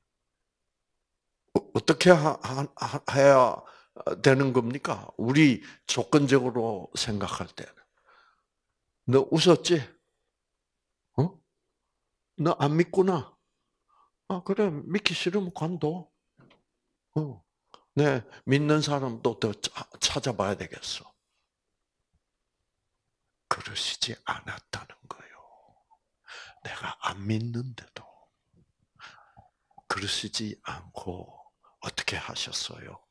어떻게 하, 하, 해야 되는 겁니까? 우리 조건적으로 생각할 때. 너 웃었지? 어? 너 안 믿구나? 아, 그래. 믿기 싫으면 관둬. 어. 네, 믿는 사람도 더 찾아봐야 되겠어. 그러시지 않았다는 거예요. 내가 안 믿는데도 그러시지 않고 어떻게 하셨어요?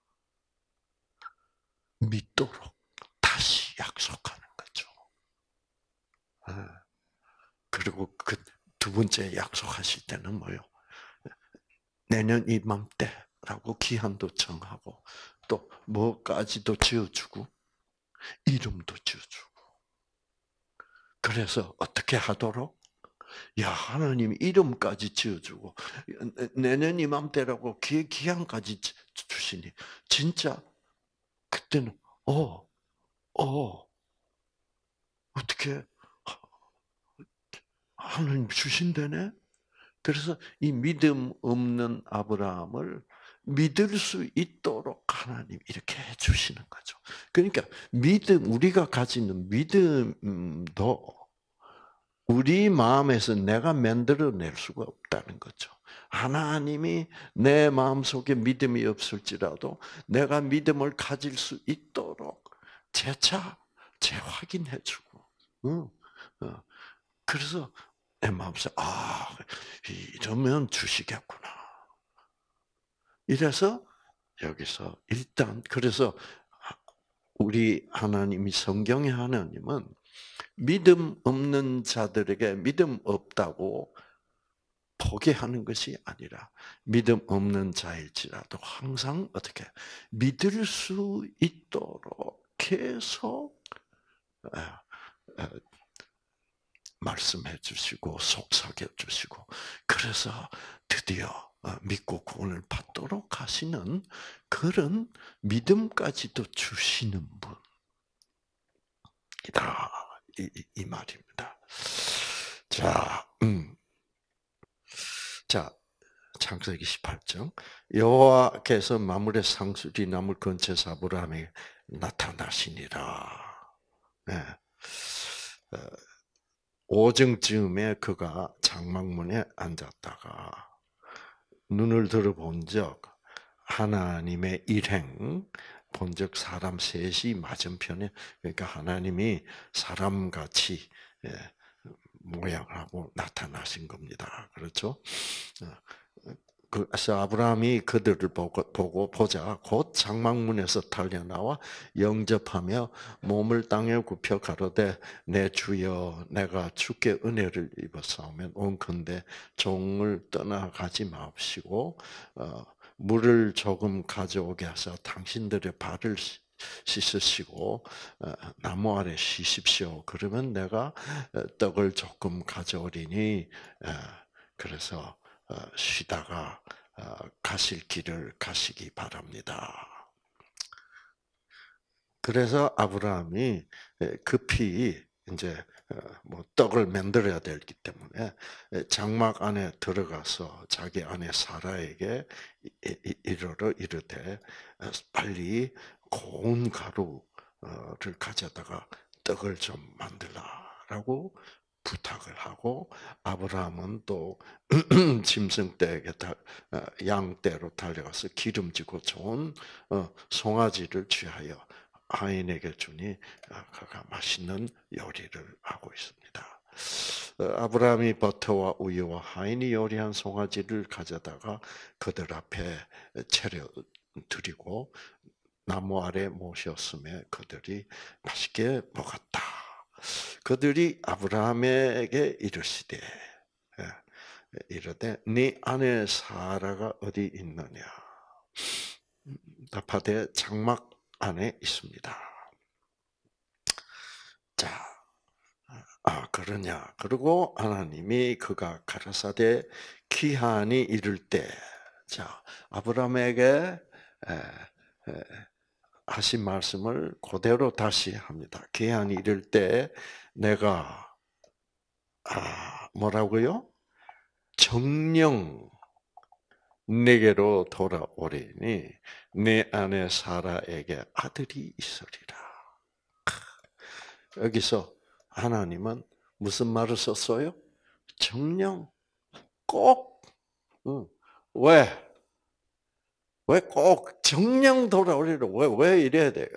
믿도록 다시 약속하는 거죠. 그리고 그 두 번째 약속하실 때는 뭐요? 내년 이맘때라고 기한도 정하고 또 뭐까지도 지어주고 이름도 지어주고 그래서 어떻게 하도록? 야 하나님 이름까지 지어주고 내년 이맘때라고 기, 기한까지 주시니 진짜 그때는 어, 어 어떻게 하나님 주신다네? 그래서 이 믿음 없는 아브라함을 믿을 수 있도록 하나님 이렇게 해주시는 거죠. 그러니까 믿음, 우리가 가지는 믿음도 우리 마음에서 내가 만들어낼 수가 없다는 거죠. 하나님이 내 마음속에 믿음이 없을지라도 내가 믿음을 가질 수 있도록 재차 재확인해주고, 그래서 내 마음속에 아 이러면 주시겠구나. 이래서 여기서 일단 그래서 우리 하나님이 성경의 하나님은 믿음 없는 자들에게 믿음 없다고 포기하는 것이 아니라 믿음 없는 자일지라도 항상 어떻게 믿을 수 있도록 계속 말씀해 주시고 속삭여 주시고 그래서 드디어 믿고 구원을 받도록 하시는 그런 믿음까지도 주시는 분이다. 이, 이 말입니다. 자, 음. 자, 창세기 십팔 장. 여호와께서 만물의 상수리 나물 근처에서 아브라함에게 나타나시니라. 네. 오정쯤에 그가 장막문에 앉았다가 눈을 들어본적 하나님의 일행 본적 사람 셋이 맞은편에 그러니까 하나님이 사람같이 모양하고 나타나신 겁니다. 그렇죠? 그래서 아브라함이 그들을 보고, 보고 보자 곧 장막문에서 달려나와 영접하며 몸을 땅에 굽혀 가로되 내 주여 내가 주께 은혜를 입었사오면 온컨대 종을 떠나가지 마옵시고 어, 물을 조금 가져오게 하사 당신들의 발을 씻으시고 나무 아래 쉬십시오. 그러면 내가 떡을 조금 가져오리니 그래서 쉬다가 가실 길을 가시기 바랍니다. 그래서 아브라함이 급히 이제 뭐 떡을 만들어야 되기 때문에 장막 안에 들어가서 자기 아내 사라에게 이르러 이르되 빨리 고운 가루를 가져다가 떡을 좀 만들라라고 부탁을 하고 아브라함은 또 짐승떼에게 양떼로 달려가서 기름지고 좋은 송아지를 취하여 하인에게 주니 그가 맛있는 요리를 하고 있습니다. 아브라함이 버터와 우유와 하인이 요리한 송아지를 가져다가 그들 앞에 차려 드리고 나무 아래 모셨으며 그들이 맛있게 먹었다. 그들이 아브라함에게 이르시되 이르되 네 아내 사라가 어디 있느냐? 답하되 장막 안에 있습니다. 자, 아, 그러냐. 그리고 하나님이 그가 가라사대 기한이 이를 때, 자, 아브라함에게 에, 에, 하신 말씀을 그대로 다시 합니다. 기한이 이를 때 내가 아, 뭐라고요? 정령 내게로 돌아오리니 내 아내 사라에게 아들이 있으리라. 여기서 하나님은 무슨 말을 썼어요? 정령 꼭. 응. 왜? 왜 꼭 정령 돌아오리라? 왜, 왜 이래야 돼요?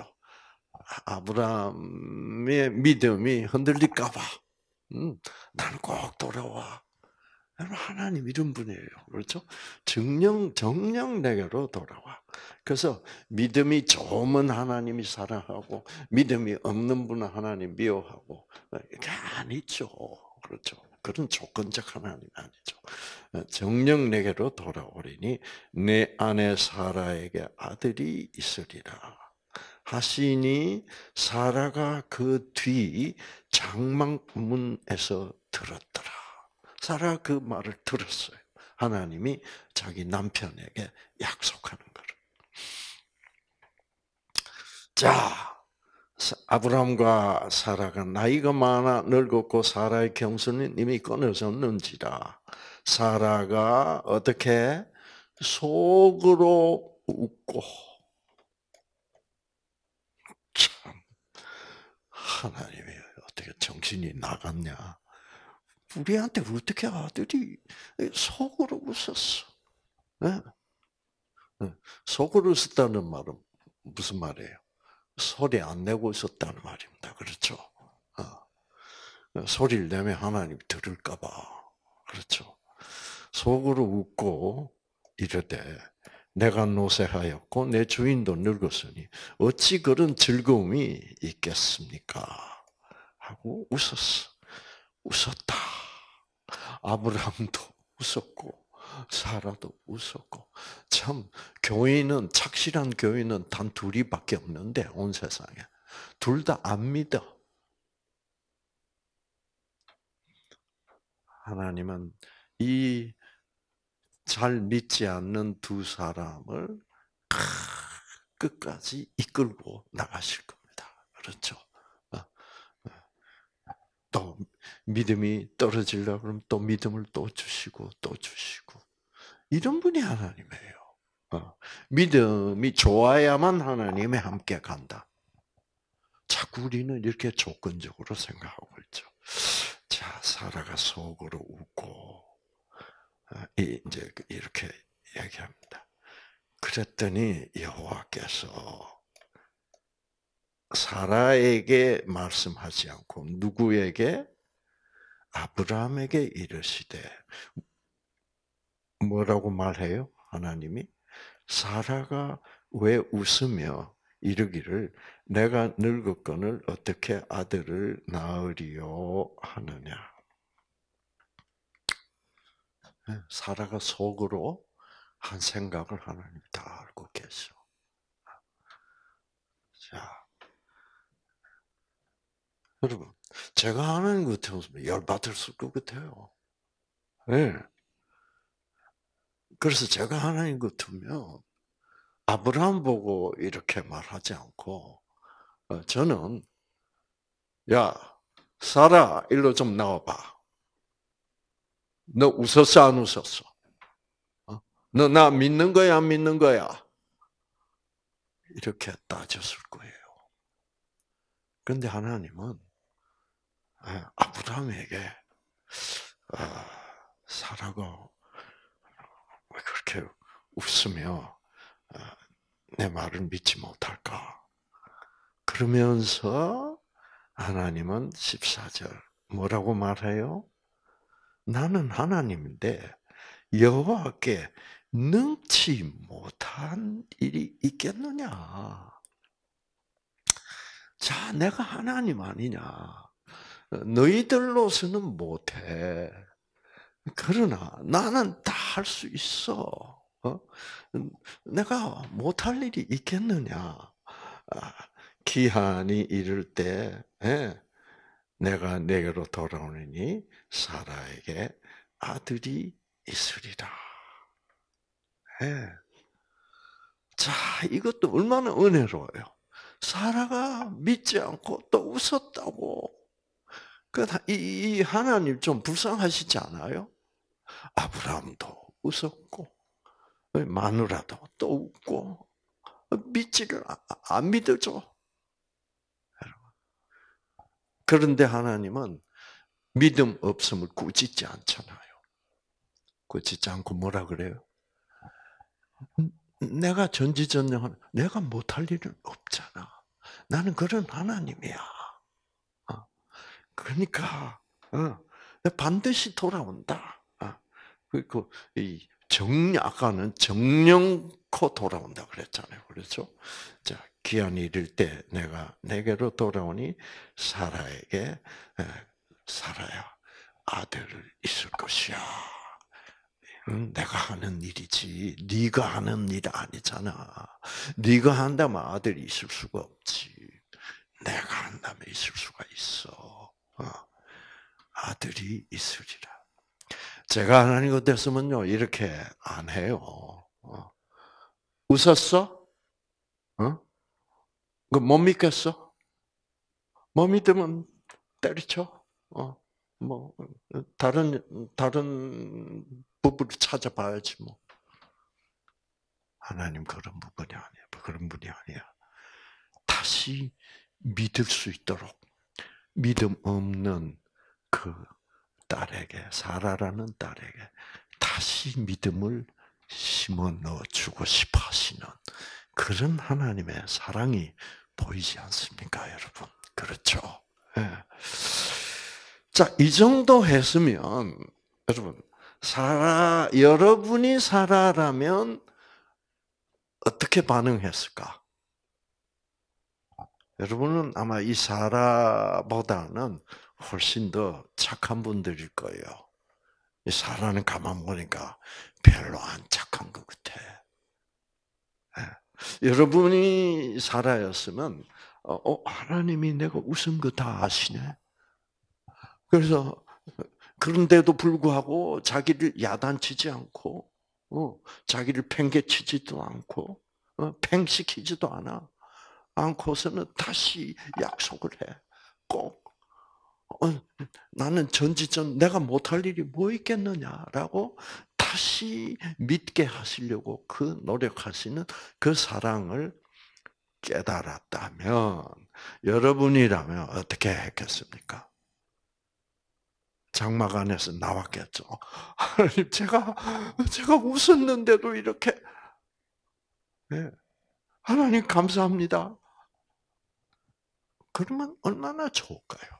아브라함의 믿음이 흔들릴까봐. 음, 나는 꼭 돌아와. 하나님 이런 분이에요. 그렇죠? 정령, 정령 내게로 돌아와. 그래서 믿음이 좋으면 하나님이 사랑하고, 믿음이 없는 분은 하나님 미워하고, 이게 아니죠. 그렇죠? 그런 조건적 하나님 아니죠. 정령 내게로 돌아오리니 내 아내 사라에게 아들이 있으리라. 하시니 사라가 그 뒤 장막문에서 들었더라. 사라 그 말을 들었어요. 하나님이 자기 남편에게 약속하는 거를. 자, 아브라함과 사라가 나이가 많아 늙었고 사라의 경수는 이미 끊어졌는지라 사라가 어떻게 속으로 웃고 참 하나님이 어떻게 정신이 나갔냐. 우리한테 어떻게 아들이 속으로 웃었어. 네? 속으로 웃었다는 말은 무슨 말이에요? 소리 안 내고 있었다는 말입니다. 그렇죠? 어. 소리를 내면 하나님이 들을까봐. 그렇죠? 속으로 웃고 이르되 내가 노쇠하였고 내 주인도 늙었으니 어찌 그런 즐거움이 있겠습니까? 하고 웃었어. 웃었다. 아브라함도 웃었고 사라도 웃었고 참 교인은 착실한 교인은 단 둘이밖에 없는데 온 세상에 둘 다 안 믿어. 하나님은 이 잘 믿지 않는 두 사람을 끝까지 이끌고 나가실 겁니다. 그렇죠? 또 믿음이 떨어지려고 그러면 또 믿음을 또 주시고 또 주시고 이런 분이 하나님이에요. 어. 믿음이 좋아야만 하나님이 함께 간다. 자꾸 우리는 이렇게 조건적으로 생각하고 있죠. 자, 사라가 속으로 웃고 이제 이렇게 얘기합니다. 그랬더니 여호와께서 사라에게 말씀하지 않고 누구에게? 아브라함에게 이르시되 뭐라고 말해요? 하나님이 사라가 왜 웃으며 이르기를 내가 늙었거늘 어떻게 아들을 낳으리요 하느냐. 사라가 속으로 한 생각을 하나님이 다 알고 계셔. 자, 여러분, 제가 하나님 같으면 열받을 것 같아요. 네. 그래서 제가 하나님 같으면 아브라함 보고 이렇게 말하지 않고 저는 야, 사라 일로 좀 나와봐. 너 웃었어 안 웃었어? 너 나 믿는 거야 안 믿는 거야? 이렇게 따졌을 거예요. 그런데 하나님은 아브라함에게 사라가 왜 그렇게 웃으며 내 말을 믿지 못할까? 그러면서 하나님은 십사 절 뭐라고 말해요? 나는 하나님인데 여호와께 능치 못한 일이 있겠느냐? 자, 내가 하나님 아니냐? 너희들로서는 못해. 그러나 나는 다 할 수 있어. 어? 내가 못할 일이 있겠느냐? 기한이 이를 때, 예. 내가 내게로 돌아오니 사라에게 아들이 있으리라. 예. 자, 이것도 얼마나 은혜로워요. 사라가 믿지 않고 또 웃었다고. 그, 이 하나님 좀 불쌍하시지 않아요? 아브라함도 웃었고, 마누라도 또 웃고, 믿지를 안 믿어줘. 그런데 하나님은 믿음 없음을 꾸짖지 않잖아요. 꾸짖지 않고 뭐라 그래요? 내가 전지전능한, 내가 못할 일은 없잖아. 나는 그런 하나님이야. 그러니까 반드시 돌아온다. 그리고 이 정, 아까는 정령코 돌아온다 그랬잖아요. 그렇죠? 자, 기한이 이를 때 내가 내게로 돌아오니 사라에게 사라야 아들을 있을 것이야. 내가 하는 일이지 네가 하는 일 아니잖아. 네가 한다면 아들이 있을 수가 없지. 내가 한다면 있을 수가 있어. 아들이 있으리라. 제가 하나님 것 됐으면요 이렇게 안 해요. 웃었어? 어? 그 못 믿겠어? 못 믿으면 때리쳐. 어, 뭐 다른 다른 부부를 찾아봐야지 뭐. 하나님 그런 부분이 아니야. 그런 분이 아니야. 다시 믿을 수 있도록 믿음 없는 그 딸에게 사라라는 딸에게 다시 믿음을 심어 넣어주고 싶어 하시는 그런 하나님의 사랑이 보이지 않습니까, 여러분? 그렇죠. 네. 자, 이 정도 했으면 여러분 사라 여러분이 사라라면 어떻게 반응했을까? 여러분은 아마 이 사라보다는 훨씬 더 착한 분들일 거예요. 이 사라는 가만 보니까 별로 안 착한 것 같아. 네. 여러분이 사라였으면 어, 하나님이 내가 웃은 거 다 아시네. 그래서 그런데도 불구하고 자기를 야단치지 않고 어, 자기를 팽개치지도 않고 어, 팽시키지도 않아. 않고서는 다시 약속을 해. 꼭 어, 나는 전지전 내가 못할 일이 뭐 있겠느냐라고 다시 믿게 하시려고 그 노력하시는 그 사랑을 깨달았다면 여러분이라면 어떻게 했겠습니까? 장막 안에서 나왔겠죠. 하나님, 제가 제가 웃었는데도 이렇게 네. 하나님 감사합니다. 그러면 얼마나 좋을까요?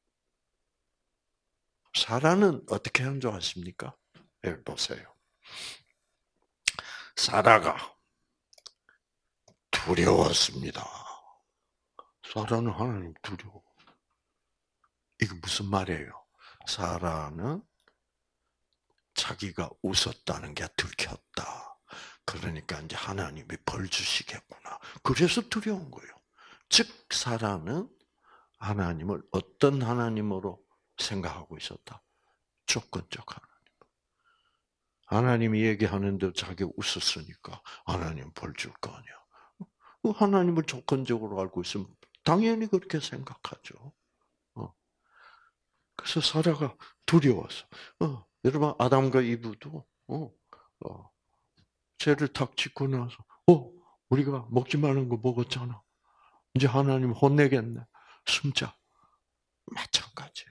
사라는 어떻게 한 줄 아십니까? 여기 보세요. 사라가 두려웠습니다. 사라는 하나님 두려워. 이게 무슨 말이에요? 사라는 자기가 웃었다는 게 들켰다. 그러니까 이제 하나님이 벌 주시겠구나. 그래서 두려운 거예요. 즉 사라는 하나님을 어떤 하나님으로 생각하고 있었다. 조건적 하나님. 하나님이 얘기하는데 자기가 웃었으니까 하나님 벌 줄 거 아니야. 하나님을 조건적으로 알고 있으면 당연히 그렇게 생각하죠. 어. 그래서 사라가 두려워서. 어. 여러분 아담과 이브도 어. 어. 죄를 탁 짓고 나서 어 우리가 먹지 말는 거 먹었잖아. 이제 하나님 혼내겠네. 숨자. 마찬가지예요.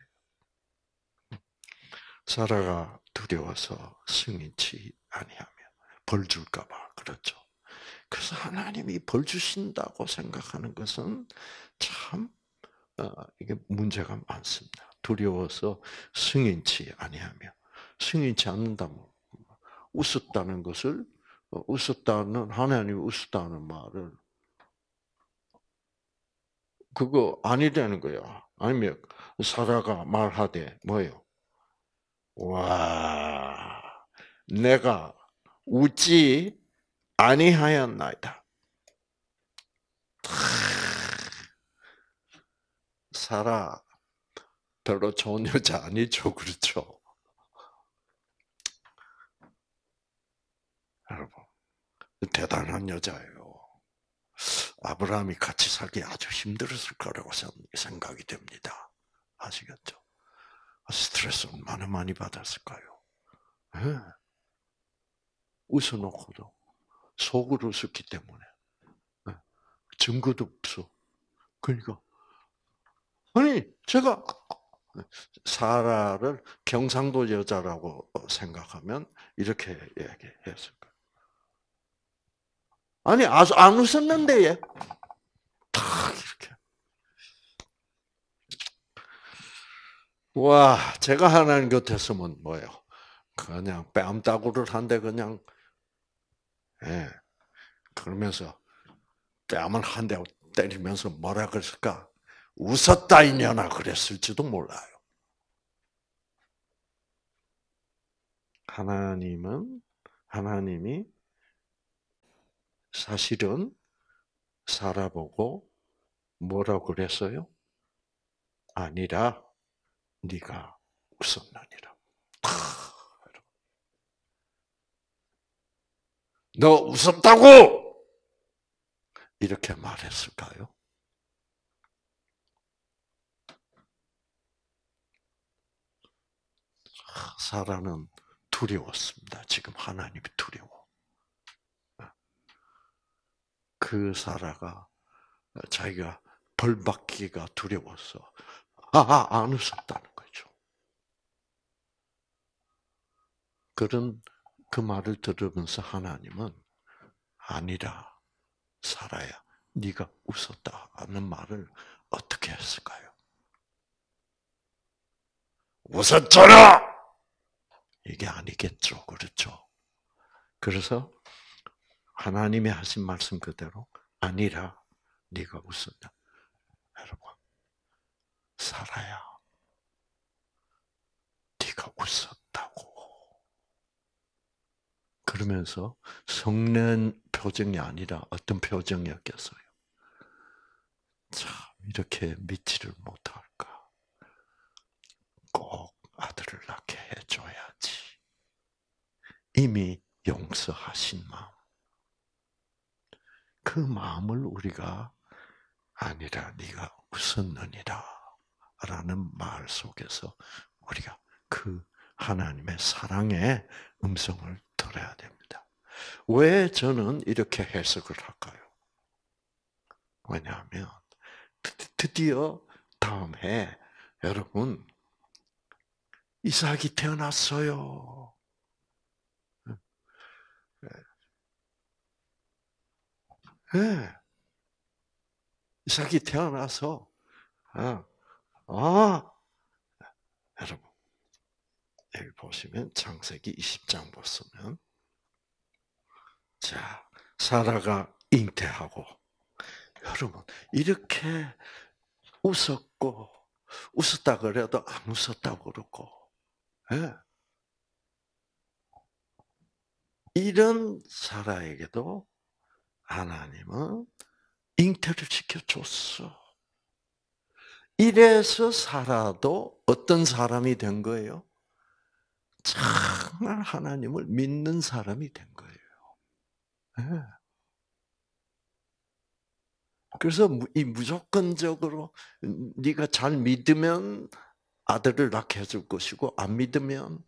사라가 두려워서 승인치 아니하며 벌 줄까봐 그렇죠. 그래서 하나님이 벌 주신다고 생각하는 것은 참 어, 이게 문제가 많습니다. 두려워서 승인치 아니하며 승인치 않는다면 웃었다는 것을 어, 웃었다는 하나님이 웃었다는 말을 그거 아니라는 거야. 아니면 사라가 말하되 뭐요? 와, 내가 웃지 아니하였나이다. 사라, 별로 좋은 여자 아니죠, 그렇죠? 여러분, 대단한 여자예요. 아브라함이 같이 살기 아주 힘들었을 거라고 생각이 됩니다. 아시겠죠? 스트레스 얼마나 많이 받았을까요? 네. 웃어놓고도 속으로 웃었기 때문에 네. 증거도 없어. 그러니까 아니 제가 사라를 경상도 여자라고 생각하면 이렇게 얘기했을 거예요. 아니 아주 안 웃었는데 얘. 탁 이렇게. 와, 제가 하나님 곁에서면 뭐예요? 그냥 뺨따구를 한데 그냥 예. 그러면서 뺨을 한 대 때리면서 뭐라 그랬을까? 웃었다 이년아 그랬을지도 몰라요. 하나님은 하나님이 사실은 살아보고 뭐라고 그랬어요? 아니라 네가 웃었느니라. 너 웃었다고! 이렇게 말했을까요? 사라는 두려웠습니다. 지금 하나님이 두려워. 그 사라가 자기가 벌 받기가 두려워서 아, 안 웃었다는 거죠. 그런 그 말을 들으면서 하나님은 아니라 사라야, 네가 웃었다는 말을 어떻게 했을까요? 웃었잖아! 이게 아니겠죠, 그렇죠? 그래서 하나님이 하신 말씀 그대로 아니라 네가 웃었다. 여러분, 사라야, 네가 웃었다고. 그러면서 성낸 표정이 아니라 어떤 표정이었겠어요? 참 이렇게 믿지를 못할까? 꼭 아들을 낳게 해줘야지. 이미 용서하신 마음. 그 마음을 우리가 아니라 네가 웃었느니라 라는 말 속에서 우리가 그 하나님의 사랑의 음성을 들어야 됩니다. 왜 저는 이렇게 해석을 할까요? 왜냐하면 드디어 다음 해 여러분 이삭이 태어났어요. 네. 이삭이 태어나서 아, 아 여러분 여기 보시면 창세기 이십 장 보시면 자 사라가 잉태하고 여러분 이렇게 웃었고 웃었다 그래도 안 웃었다고 그러고 네. 이런 사라에게도 하나님은 잉태를 시켜줬어. 이래서 사라도 어떤 사람이 된 거예요? 정말 하나님을 믿는 사람이 된 거예요. 네. 그래서 이 무조건적으로 네가 잘 믿으면 아들을 낳게 해줄 것이고 안 믿으면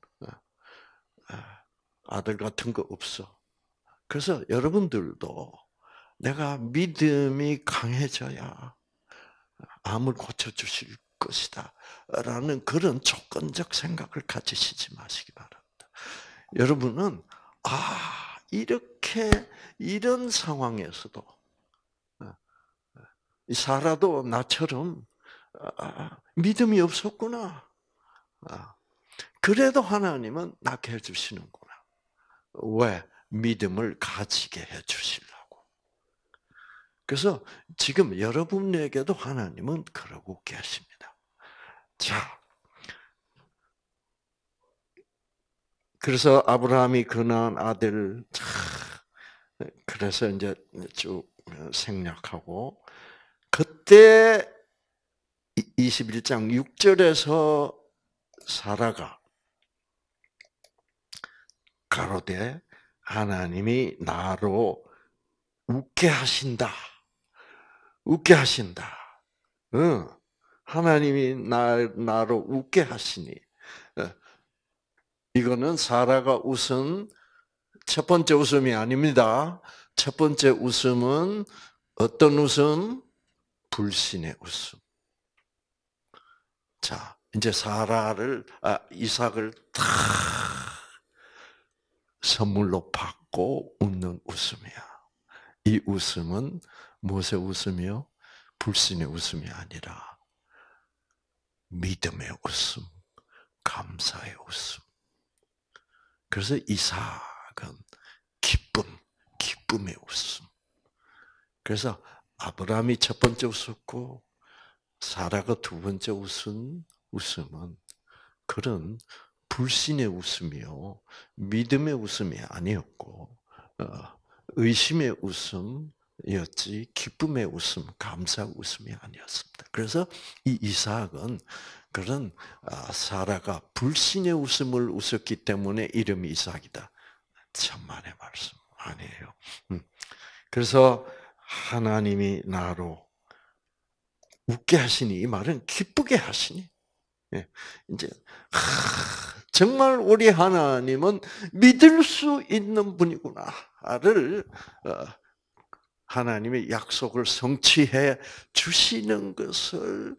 아들 같은 거 없어. 그래서 여러분들도 내가 믿음이 강해져야 암을 고쳐주실 것이다 라는 그런 조건적 생각을 가지시지 마시기 바랍니다. 여러분은 아 이렇게 이런 상황에서도 사라도 나처럼 믿음이 없었구나. 그래도 하나님은 낳게 해주시는구나. 왜? 믿음을 가지게 해주시려고. 그래서 지금 여러분에게도 하나님은 그러고 계십니다. 자, 그래서 아브라함이 그 낳은 아들, 그래서 이제 쭉 생략하고, 그때 이십일 장 육 절에서 사라가 가로되 하나님이 나로 웃게 하신다. 웃게 하신다. 응. 하나님이 나, 나로 웃게 하시니. 이거는 사라가 웃은 첫 번째 웃음이 아닙니다. 첫 번째 웃음은 어떤 웃음? 불신의 웃음. 자, 이제 사라를, 아, 이삭을 다 선물로 받고 웃는 웃음이야. 이 웃음은 무엇의 웃음이요? 불신의 웃음이 아니라 믿음의 웃음, 감사의 웃음. 그래서 이삭은 기쁨, 기쁨의 웃음. 그래서 아브라함이 첫 번째 웃었고 사라가 두 번째 웃은 웃음은 그런 불신의 웃음이요, 믿음의 웃음이 아니었고 의심의 웃음이었지 기쁨의 웃음, 감사의 웃음이 아니었습니다. 그래서 이 이삭은 그런 사라가 불신의 웃음을 웃었기 때문에 이름이 이삭이다. 천만의 말씀 아니에요. 그래서 하나님이 나로 웃게 하시니, 이 말은 기쁘게 하시니. 이제 정말 우리 하나님은 믿을 수 있는 분이구나를 하나님의 약속을 성취해 주시는 것을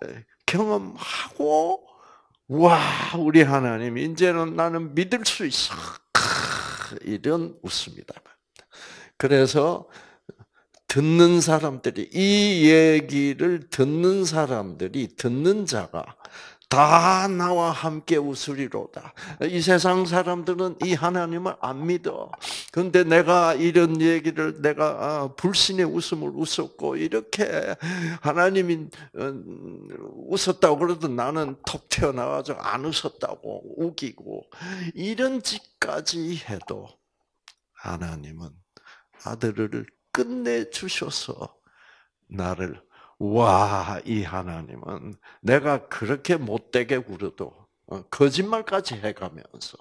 경험하고, 와, 우리 하나님 이제는 나는 믿을 수 있어. 이런 웃음이다. 그래서 듣는 사람들이, 이 얘기를 듣는 사람들이, 듣는 자가 다 나와 함께 웃으리로다. 이 세상 사람들은 이 하나님을 안 믿어. 그런데 내가 이런 얘기를, 내가 불신의 웃음을 웃었고 이렇게 하나님이 웃었다고 그래도 나는 톡 튀어나와서 안 웃었다고 우기고 이런 짓까지 해도 하나님은 아들을 끝내주셔서 나를, 와, 이 하나님은 내가 그렇게 못되게 굴어도 거짓말까지 해가면서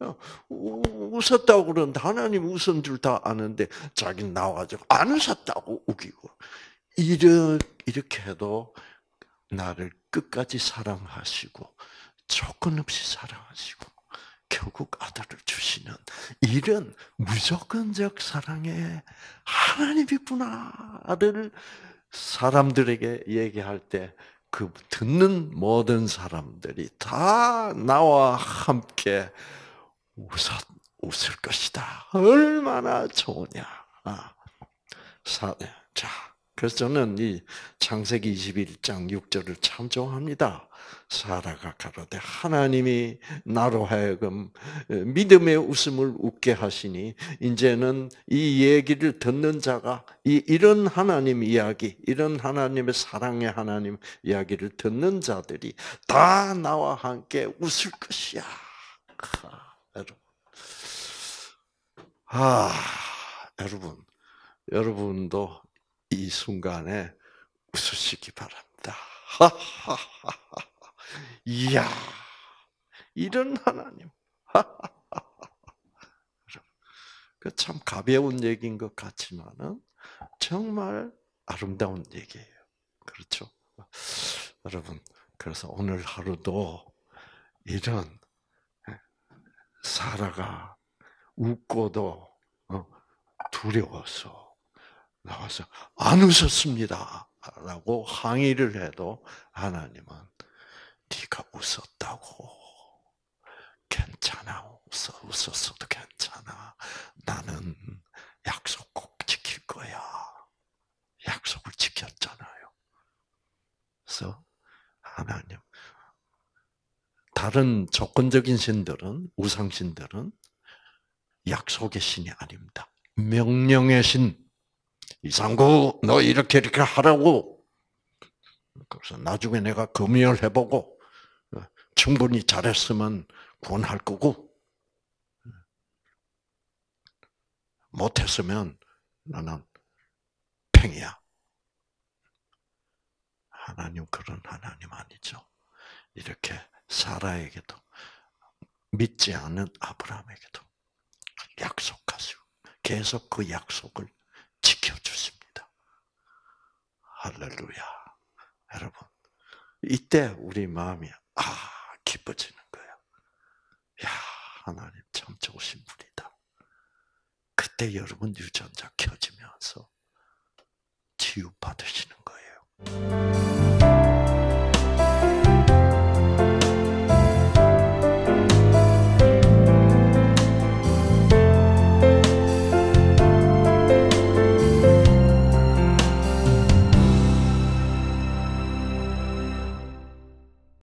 웃었다고 그러는데, 하나님 웃은 줄 다 아는데 자기는 나와가지고 안 웃었다고 우기고, 이렇게 해도 나를 끝까지 사랑하시고 조건 없이 사랑하시고 결국 아들을 주시는 이런 무조건적 사랑의 하나님이구나를 사람들에게 얘기할 때 그 듣는 모든 사람들이 다 나와 함께 웃었, 웃을 것이다. 얼마나 좋으냐. 아, 사, 자, 그래서 저는 이 창세기 이십일 장 육 절을 참 좋아합니다. 사라가 가로되 하나님이 나로 하여금 믿음의 웃음을 웃게 하시니, 이제는 이 얘기를 듣는 자가 이 이런 하나님 이야기, 이런 하나님의 사랑의 하나님 이야기를 듣는 자들이 다 나와 함께 웃을 것이야. 아, 여러분, 아, 여러분, 여러분도 이 순간에 웃으시기 바랍니다. 이야, 이런 하나님. 그 참 가벼운 얘기인 것 같지만은 정말 아름다운 얘기예요. 그렇죠? 여러분, 그래서 오늘 하루도 이런 사라가 웃고도 두려워서 나와서 안 웃었습니다 라고 항의를 해도 하나님은 네가 웃었다고, 괜찮아, 웃어, 웃었어도 괜찮아, 나는 약속 꼭 지킬 거야. 약속을 지켰잖아요. 그래서 하나님, 다른 조건적인 신들은, 우상신들은 약속의 신이 아닙니다. 명령의 신. 이상구, 너 이렇게 이렇게 하라고. 그래서 나중에 내가 검열해보고 충분히 잘했으면 구원할 거고, 못했으면 나는 팽이야. 하나님 그런 하나님 아니죠. 이렇게 사라에게도 믿지 않는 아브라함에게도 약속하시고 계속 그 약속을 지켜주십니다. 할렐루야. 여러분, 이때 우리 마음이 아 기뻐지는 거예요. 야, 하나님 참 좋으신 분이다. 그때 여러분 유전자 켜지면서 치유 받으시는 거예요.